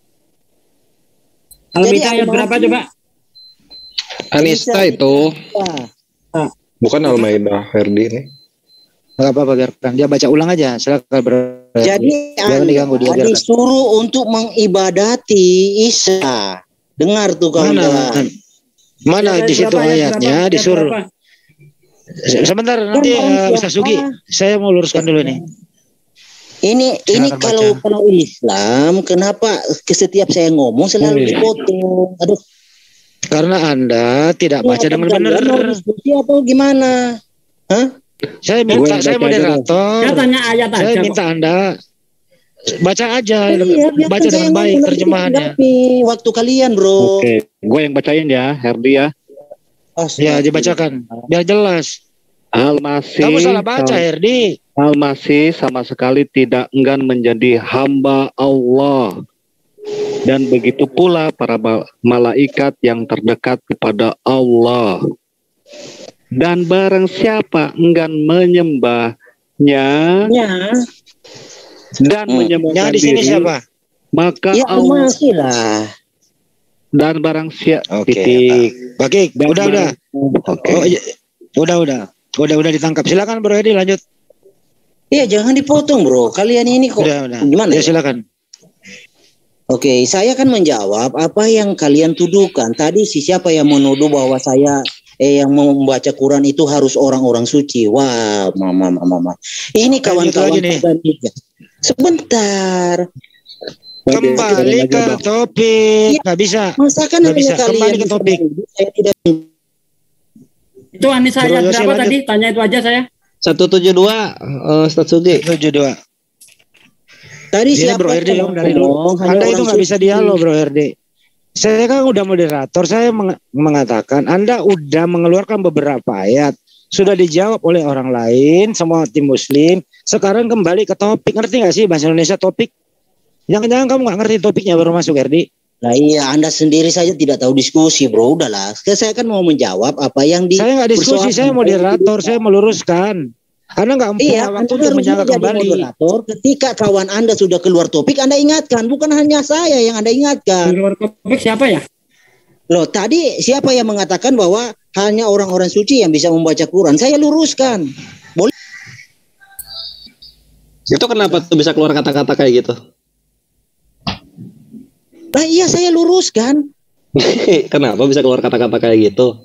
Al-Mita ayat berapa coba? Anista itu bukan Al-Maidah, Herdi ini. Gak apa-apa, biarkan dia baca ulang aja. Silakan Jadi Anda disuruh untuk mengibadati Isa. Dengar tuh kawan-kawan. Mana di situ ayatnya disuruh. Sebentar nanti Ustaz Sugi, saya mau luruskan dulu nih. Ini kalau Islam, kenapa setiap saya ngomong selalu dipotong? Aduh. Karena Anda tidak baca dengan benar. Diskusi atau gimana? Hah? Saya moderator. Saya tanya ayat aja. Saya minta Anda baca aja, baca dengan baik terjemahannya. Waktu kalian, bro. Oke, gue yang bacain ya, Herdi ya. Ya, dibacakan biar jelas. Al-Masih. Kamu salah baca, Herdi. Al-Masih sama sekali tidak enggan menjadi hamba Allah. Dan begitu pula para malaikat yang terdekat kepada Allah. Dan barang siapa enggan menyembahnya dan menyembahkan di sini diri, siapa? Maka ya, Allah lah. Dan barang siapa udah ditangkap. Silakan Bro Edi lanjut. Iya, jangan dipotong, Bro. Kalian ini kok gimana? Ya, silakan. Oke, saya kan menjawab apa yang kalian tuduhkan. Tadi siapa yang menuduh bahwa saya yang membaca Quran itu harus orang-orang suci. Wah, mama. Ini kawan-kawan sebentar. Kembali ke topik. Nggak bisa. Masakan bisa. Kembali ke topik. Saya tidak. Itu Anissa ayat berapa tadi? Tanya itu aja saya. 172 Ustaz Sugi. 172. Tadi dia siapa Bro RD dari lu? Anda itu nggak bisa dialog Bro RD. Saya kan udah moderator, saya mengatakan Anda udah mengeluarkan beberapa ayat, sudah dijawab oleh orang lain, semua tim muslim. Sekarang kembali ke topik, ngerti nggak sih bahasa Indonesia topik? Jangan-jangan kamu nggak ngerti topiknya baru masuk RD. Nah iya, Anda sendiri saja tidak tahu diskusi, Bro. Udahlah, saya kan mau menjawab apa yang di. Saya nggak diskusi, saya moderator, saya meluruskan. Anda nggak punya waktu untuk menjaga kembali. Moderator, ketika kawan Anda sudah keluar topik, Anda ingatkan. Bukan hanya saya yang Anda ingatkan. Keluar topik siapa ya? Loh, tadi siapa yang mengatakan bahwa hanya orang-orang suci yang bisa membaca Quran? Saya luruskan. Boleh? Itu kenapa tuh bisa keluar kata-kata kayak gitu? Nah iya, saya luruskan. Kenapa bisa keluar kata-kata kayak gitu?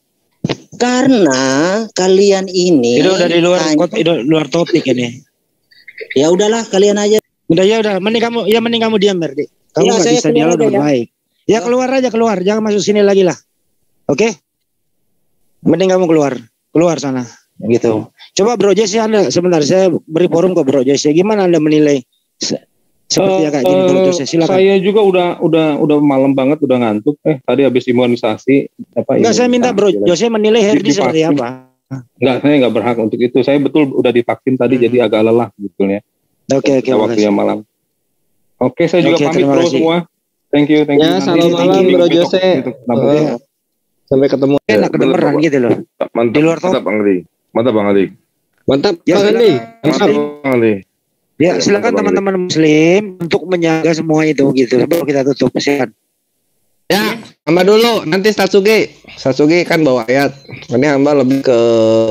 Karena kalian ini itu udah di luar topik ini. Ya udahlah, kalian aja. Udah, mending kamu diam Berdi. Kamu nggak bisa dialog dengan baik. Ya keluar aja, jangan masuk sini lagi lah. Oke? Mending kamu keluar sana, gitu. Coba Bro Jesse, Anda sebentar, saya beri forum ke Bro Jesse. Gimana Anda menilai seperti kayak gini Bro Jesse? Silakan. Saya juga udah malam banget, udah ngantuk. Tadi habis imunisasi Enggak, saya minta Bro Jesse menilai Herdi seperti apa. Enggak, saya enggak berhak untuk itu. Saya betul udah divaksin tadi, jadi agak lelah sebetulnya. Oke, waktunya malam. Oke, saya juga pamit Bro semua. Thank you. Ya, salam malam Bro Jose. Sampai ketemu. Enak kedengeran gitu loh. Mantap, di luar mantap Bang Ali. Mantap Bang Ali. Mantap ya, Bang Ali. Mantap Bang Ali. Ya, silakan teman-teman muslim untuk menjaga semua itu gitu. Baru kita tutup, silakan. Ya, hamba dulu. Nanti Satsugi kan bawa ayat. Ini hamba lebih ke.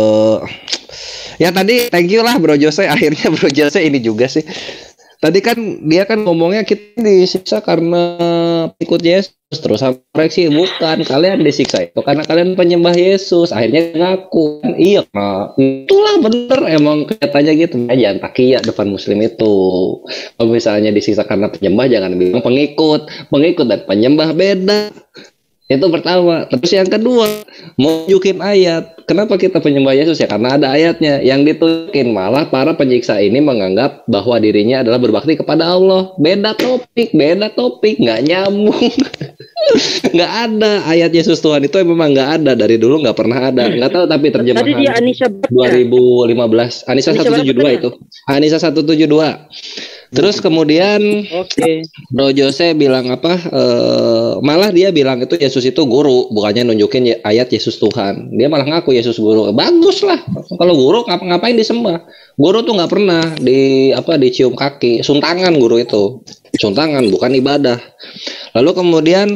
Ya tadi thank you lah Bro Jose. Akhirnya Bro Jose ini juga sih. Tadi kan dia kan ngomongnya kita disiksa karena ikut Yesus. Terus koreksi, bukan, kalian disiksa itu karena kalian penyembah Yesus. Akhirnya ngaku, iya, nah, itulah bener emang kelihatannya gitu. Jangan takiyah depan muslim itu. Kalau misalnya disiksa karena penyembah, jangan bilang pengikut dan penyembah beda. Itu pertama. Terus yang kedua, mau tunjukin ayat. Kenapa kita penyembah Yesus ya? Karena ada ayatnya. Yang ditunjukin malah para penyiksa ini menganggap bahwa dirinya adalah berbakti kepada Allah. Beda topik, nggak nyambung. Nggak ada ayat Yesus Tuhan itu memang nggak ada, dari dulu nggak pernah ada. Nggak tahu tapi terjemahan. Tadi dia Anissa 2015. Anissa 172 itu. Anissa 172. Terus kemudian Bro Jose bilang apa? Malah dia bilang itu Yesus itu guru, bukannya nunjukin ayat Yesus Tuhan. Dia malah ngaku Yesus guru. Bagus lah. Kalau guru ngapain disembah? Guru tuh nggak pernah dicium kaki. Suntangan guru itu. Suntangan bukan ibadah. Lalu kemudian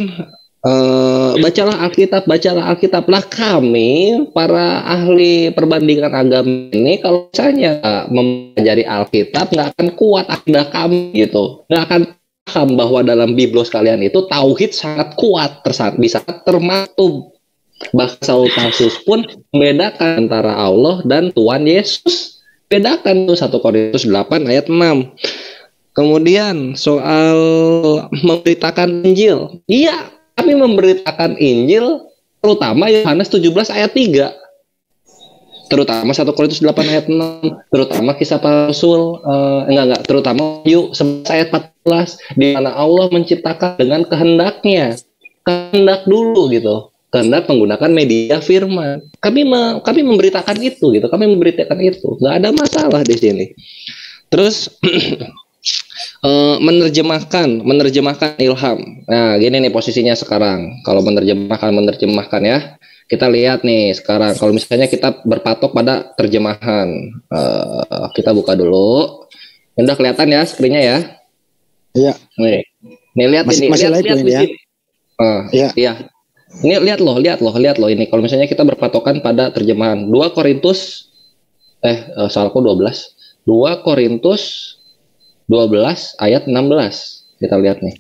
bacalah Alkitab lah. Kami para ahli perbandingan agama ini kalau misalnya mempelajari Alkitab nggak akan kuat akidah kami gitu, nggak akan paham bahwa dalam biblos kalian itu tauhid sangat kuat, bisa termaktub. Bahkan Saul Tarsus pun membedakan antara Allah dan Tuhan Yesus, bedakan tuh 1 Korintus 8 ayat 6. Kemudian soal memberitakan Injil, iya, kami memberitakan Injil terutama Yohanes 17 ayat 3, terutama 1 Korintus 8 ayat 6, terutama kisah para rasul, terutama Wahyu 11 ayat 14, di mana Allah menciptakan dengan kehendak dulu gitu, kehendak menggunakan media firman. Kami memberitakan itu gitu, nggak ada masalah di sini. Terus menerjemahkan ilham. Nah, gini nih posisinya sekarang. Kalau menerjemahkan ya, kita lihat nih sekarang. Kalau misalnya kita berpatok pada terjemahan, kita buka dulu. Udah kelihatan ya screen-nya ya? Iya. Nih lihat ini. Lihat ini ya. Iya. Ini lihat loh ini. Kalau misalnya kita berpatokan pada terjemahan 2 Korintus 12. 2 Korintus 12 ayat 16. Kita lihat nih.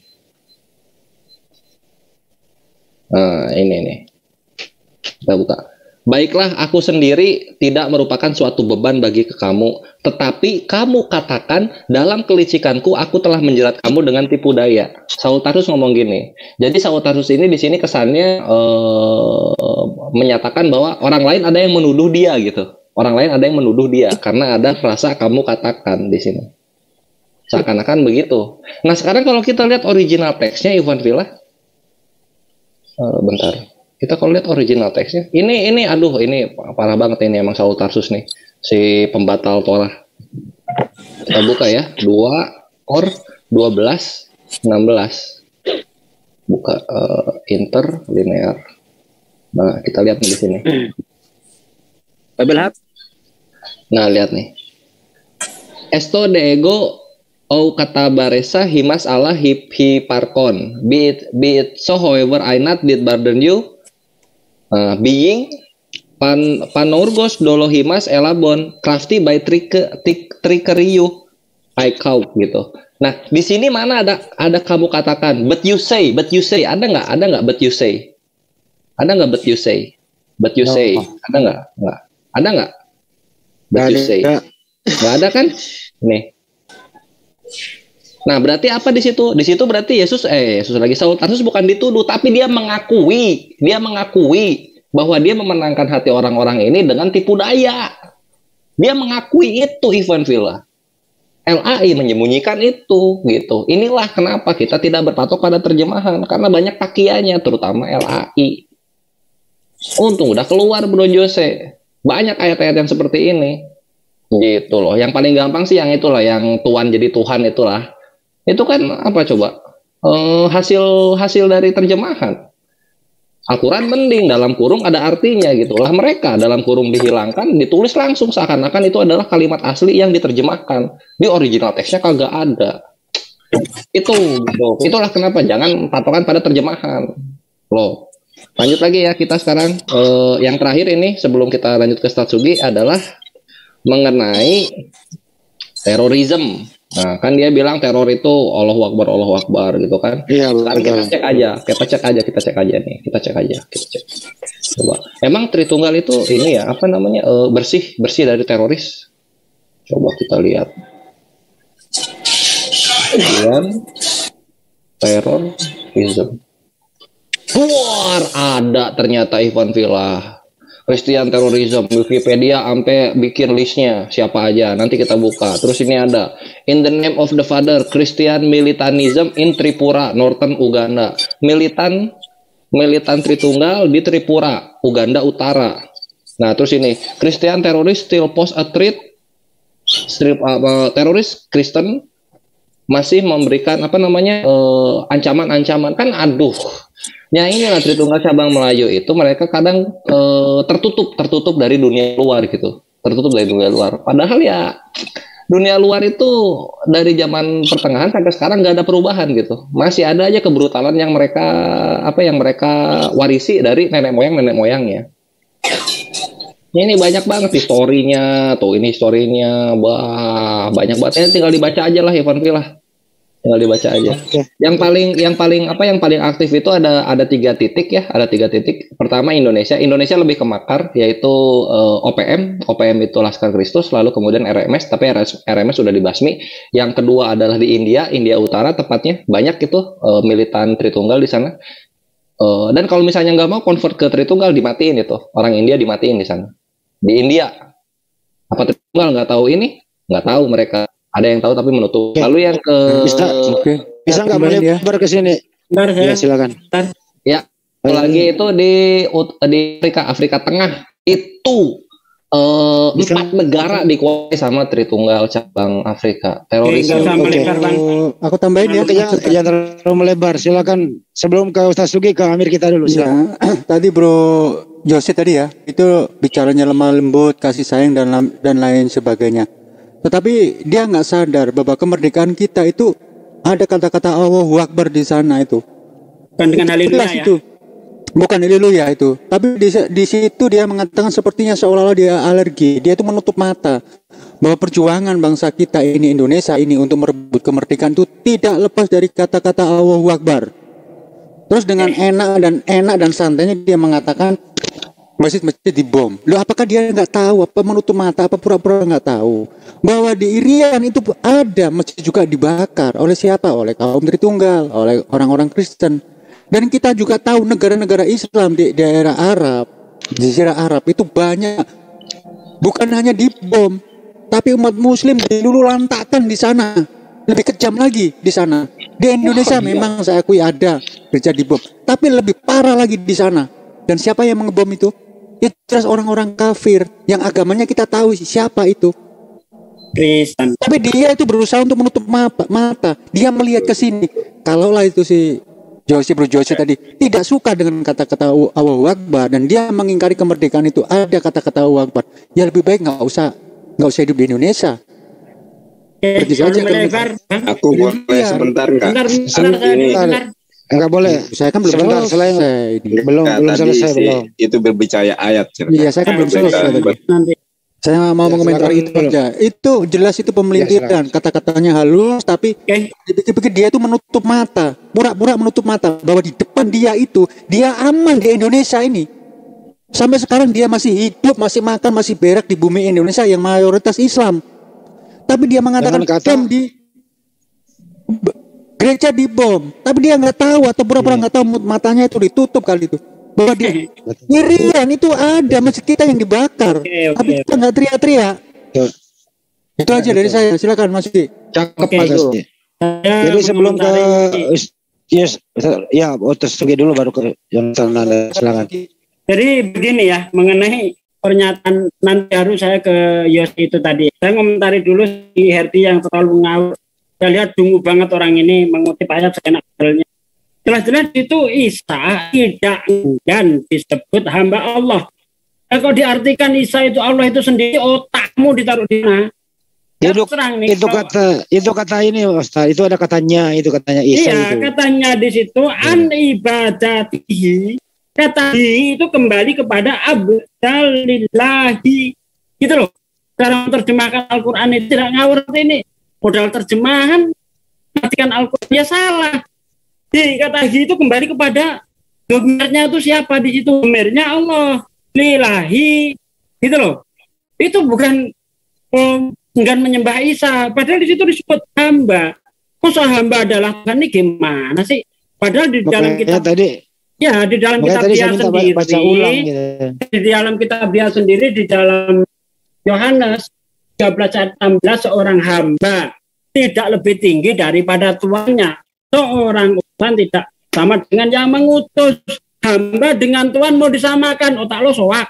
Nah, ini nih. Kita buka. Baiklah, aku sendiri tidak merupakan suatu beban bagi kamu, tetapi kamu katakan dalam kelicikanku aku telah menjerat kamu dengan tipu daya. Saul Tarsus ngomong gini. Jadi Saul Tarsus ini di sini kesannya menyatakan bahwa orang lain ada yang menuduh dia gitu. Orang lain ada yang menuduh dia karena ada frasa kamu katakan di sini. Seakan-akan begitu. Nah, sekarang kalau kita lihat original teksnya Ivan Villa. Bentar. Kita kalau lihat original teksnya, ini aduh, ini parah banget ini emang Saul Tarsus nih, si pembatal Torah. Kita buka ya, 2 Kor 12 16. Buka interlinear. Nah, kita lihat nih di sini. Bible Hub. Nah, lihat nih. Esto de ego au kata baresa himas Allah hiparkon. Be it so, however, I not did burden you. Being panorgos dolohimas elabon crafty by trickery you I count gitu. Nah, di sini mana ada kamu katakan but you say ada nggak but you say ada nggak but you say ada nggak but you say nggak ada kan nih. Nah, berarti apa di situ? Di situ berarti Yesus lagi Saul Tarsus bukan dituduh, tapi dia mengakui bahwa dia memenangkan hati orang-orang ini dengan tipu daya. Dia mengakui itu, Ivan Villa. LAI menyembunyikan itu, gitu. Inilah kenapa kita tidak berpatok pada terjemahan, karena banyak takianya, terutama LAI. Untung udah keluar Bro Jose. Banyak ayat-ayat yang seperti ini. Gitu loh. Yang paling gampang sih yang itulah, yang Tuhan jadi Tuhan itulah. Itu kan apa coba? Hasil dari terjemahan. Al-Quran mending dalam kurung ada artinya gitu lah. Mereka dalam kurung dihilangkan, ditulis langsung seakan-akan itu adalah kalimat asli yang diterjemahkan. Di original teksnya kagak ada. Itulah kenapa jangan patokan pada terjemahan. Loh. Lanjut lagi ya kita sekarang. Yang terakhir ini sebelum kita lanjut ke Statsugi adalah mengenai terorisme. Nah, kan dia bilang teror itu Allahu Akbar gitu kan. Iya, sekarang kita cek aja nih. Kita cek. Coba. Emang Tritunggal itu ini ya, apa namanya? Bersih dari teroris. Coba kita lihat. Kemudian terorisme. Keluar ada ternyata Ivan Villa. Christian terorisme, Wikipedia sampai bikin listnya siapa aja. Nanti kita buka. Terus ini ada In the name of the Father, Christian militanism in Tripura, Northern Uganda. Militan Tritunggal di Tripura, Uganda Utara. Nah, terus ini Christian terrorist still pose a threat. Teroris Kristen masih memberikan apa namanya ancaman-ancaman kan aduh. Ya inilah Tritunggal cabang Melayu itu mereka kadang tertutup dari dunia luar gitu. Tertutup dari dunia luar. Padahal ya dunia luar itu dari zaman pertengahan sampai sekarang nggak ada perubahan gitu. Masih ada aja kebrutalan yang mereka warisi dari nenek moyangnya. Ini banyak banget historinya. Tuh ini historinya. Wah, banyak banget. Tinggal dibaca aja lah Ivan Villa. Tinggal dibaca aja. Okay. Yang paling aktif itu ada 3 titik ya, ada 3 titik. Pertama Indonesia lebih ke makar yaitu OPM itu Laskar Kristus, lalu kemudian RMS, tapi RMS sudah dibasmi. Yang kedua adalah di India Utara tepatnya, banyak itu militan Tritunggal di sana. Dan kalau misalnya nggak mau convert ke Tritunggal dimatiin itu, orang India dimatiin di sana. Di India apa Tritunggal nggak tahu ini? Nggak tahu mereka. Ada yang tahu tapi menutup. Lalu yang ke bisa nggak melebar ke sini? Ya silakan. Ya, lagi itu di Afrika Tengah itu 4 negara dikuasai sama Tritunggal cabang Afrika teroris. Aku tambahin ya. Jangan terlalu melebar. Silakan sebelum ke Ustaz Sugi ke Amir kita dulu. Silakan. Ya, tadi Bro Jose tadi ya itu bicaranya lemah lembut, kasih sayang dan lain sebagainya. Tetapi dia nggak sadar bahwa kemerdekaan kita itu ada kata-kata Allahu Akbar di sana itu. Bukan dengan haleluya ya. Itu. Bukan haleluya itu. Tapi di situ dia mengatakan sepertinya seolah-olah dia alergi. Dia itu menutup mata. bahwa perjuangan bangsa kita ini, Indonesia ini, untuk merebut kemerdekaan itu tidak lepas dari kata-kata Allahu Akbar. Terus dengan enak dan santainya dia mengatakan masjid-masjid dibom. Loh, apakah dia nggak tahu, apa menutup mata, apa pura-pura nggak tahu bahwa di Irian itu ada masjid juga dibakar oleh siapa? Oleh kaum Tritunggal, oleh orang-orang Kristen. Dan kita juga tahu negara-negara Islam di daerah Arab, di Jazirah Arab itu banyak, bukan hanya dibom, tapi umat Muslim dilululantakkan di sana. Lebih kejam lagi di sana. Di Indonesia memang saya akui ada gereja dibom, tapi lebih parah lagi di sana. Dan siapa yang mengebom itu? Itu jelas orang-orang kafir yang agamanya kita tahu siapa itu. Kristen. Tapi dia itu berusaha untuk menutup mata. Dia melihat ke sini. Kalaulah itu si Bro Josie tadi tidak suka dengan kata-kata Allahu Akbar dan dia mengingkari kemerdekaan itu, ada kata-kata Allahu Akbar, ya lebih baik nggak usah hidup di Indonesia. Pergi saja ke Aku boleh sebentar nggak? Sebentar. Enggak boleh. Saya kan belum selesai. Belum selesai belum. Itu berbicara ayat. Iya, saya kan belum selesai tadi. Nanti. Saya mau mengomentari itu aja. Itu jelas itu pemelintiran. Kata-katanya halus, tapi dipikir-pikir dia itu menutup mata, pura-pura menutup mata bahwa di depan dia itu dia aman di Indonesia ini. Sampai sekarang dia masih hidup, masih makan, masih berak di bumi Indonesia yang mayoritas Islam. Tapi dia mengatakan gereja dibom, tapi dia nggak tahu atau pura-pura nggak tahu, matanya itu ditutup kali itu. Bahwa di Irian itu ada masjid kita yang dibakar, tapi kita nggak teriak-teriak. Itu aja dari saya. Silakan Mas Di. Cakep Mas. Jadi sebelum ke terus dulu baru ke yang sana. Silakan. Jadi begini ya, mengenai pernyataan nanti harus saya ke Yosi itu tadi. Saya komentari dulu si Herdi yang terlalu ngawur. Saya lihat dungu banget orang ini mengutip ayat seenak-enaknya. Jelas-jelas itu Isa tidak enggan disebut hamba Allah. Kalau diartikan Isa itu Allah itu sendiri, otakmu ditaruh di mana? Itu kata ini Ustaz, itu ada katanya Isa iya, itu. Katanya di situ an ibadatihi. Kata itu kembali kepada abdalillahi. Gitu loh. Cara menerjemahkan Al-Qur'an itu tidak ngawur ini. Modal terjemahan artikan Al-Qur'an ya salah. Jadi kata itu kembali kepada domirnya itu siapa di situ? Domirnya Allah. Lillahi. Gitu loh. Itu bukan enggan menyembah Isa. Padahal di situ disebut hamba. Masa hamba adalah Tuhan ini gimana sih? Padahal di dalam kitab tadi. Ya, di dalam kitab dia sendiri, baca ulang, gitu. Di dalam kitab dia sendiri, di dalam Yohanes 13 ayat 16, seorang hamba tidak lebih tinggi daripada tuannya. Seorang utusan tidak sama dengan yang mengutus. Hamba dengan Tuhan mau disamakan, otak lo soak.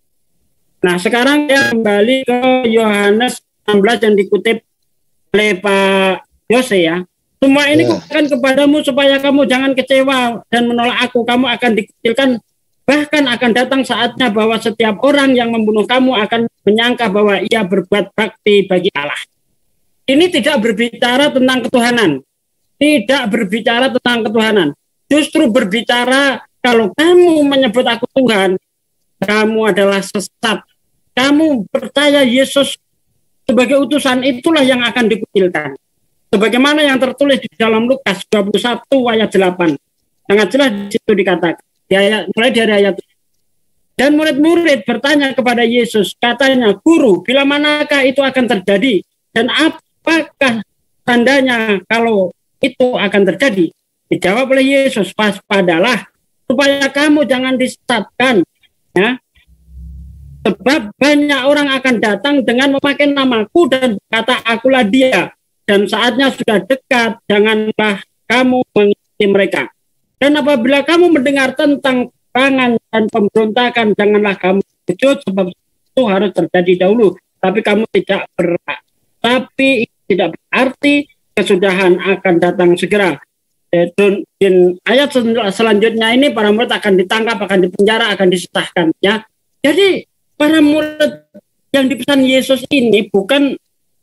Nah, sekarang ya kembali ke Yohanes 16 yang dikutip oleh Pak Yose ya. Semua ini katakan kepadamu supaya kamu jangan kecewa dan menolak aku. Kamu akan dikucilkan. Bahkan akan datang saatnya bahwa setiap orang yang membunuh kamu akan menyangka bahwa ia berbuat bakti bagi Allah. Ini tidak berbicara tentang ketuhanan. Tidak berbicara tentang ketuhanan. Justru berbicara kalau kamu menyebut aku Tuhan, kamu adalah sesat. Kamu percaya Yesus sebagai utusan, itulah yang akan dikucilkan. Sebagaimana yang tertulis di dalam Lukas 21 ayat 8. Sangat jelas di situ dikatakan. Mulai dari ayat. Dan murid-murid bertanya kepada Yesus. Katanya, Guru, bila manakah itu akan terjadi? Dan apakah tandanya kalau itu akan terjadi? Dijawab oleh Yesus, waspadalah. Supaya kamu jangan disesatkan. Ya. Sebab banyak orang akan datang dengan memakai namaku dan kata akulah dia. Dan saatnya sudah dekat, janganlah kamu mengikuti mereka. Dan apabila kamu mendengar tentang pangan dan pemberontakan, janganlah kamu kejut, sebab itu harus terjadi dahulu. Tapi kamu tidak berarti kesudahan akan datang segera. Dan ayat selanjutnya ini para murid akan ditangkap, akan dipenjara, akan disesahkan. Ya, jadi para murid yang dipesan Yesus ini bukan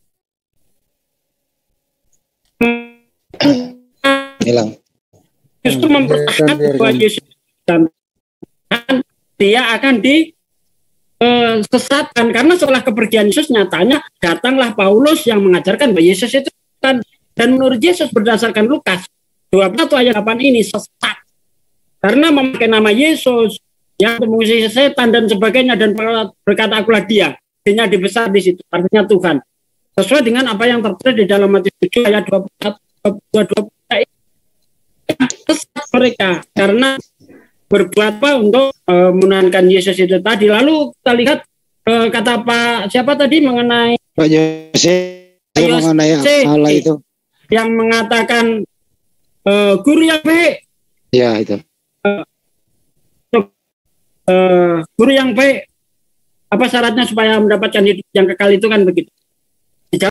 hilang. Justru mempertahankan bahwa Yesus dan dia akan sesatkan, karena setelah kepergian Yesus nyatanya datanglah Paulus yang mengajarkan bahwa Yesus itu setan. Dan menurut Yesus berdasarkan Lukas 21 ayat 8 ini sesat karena memakai nama Yesus yang mengusir setan dan sebagainya, dan berkata akulah dia, artinya dibesar di situ, artinya Tuhan, sesuai dengan apa yang tertulis di dalam Matius 7 ayat 21 sesat mereka karena berbuat apa untuk menunaikan Yesus itu tadi. Lalu kita lihat kata Pak siapa tadi mengenai Pak Yose mengenai Allah itu yang mengatakan guru yang baik. Ya itu. Guru yang baik, apa syaratnya supaya mendapatkan hidup yang kekal itu kan begitu.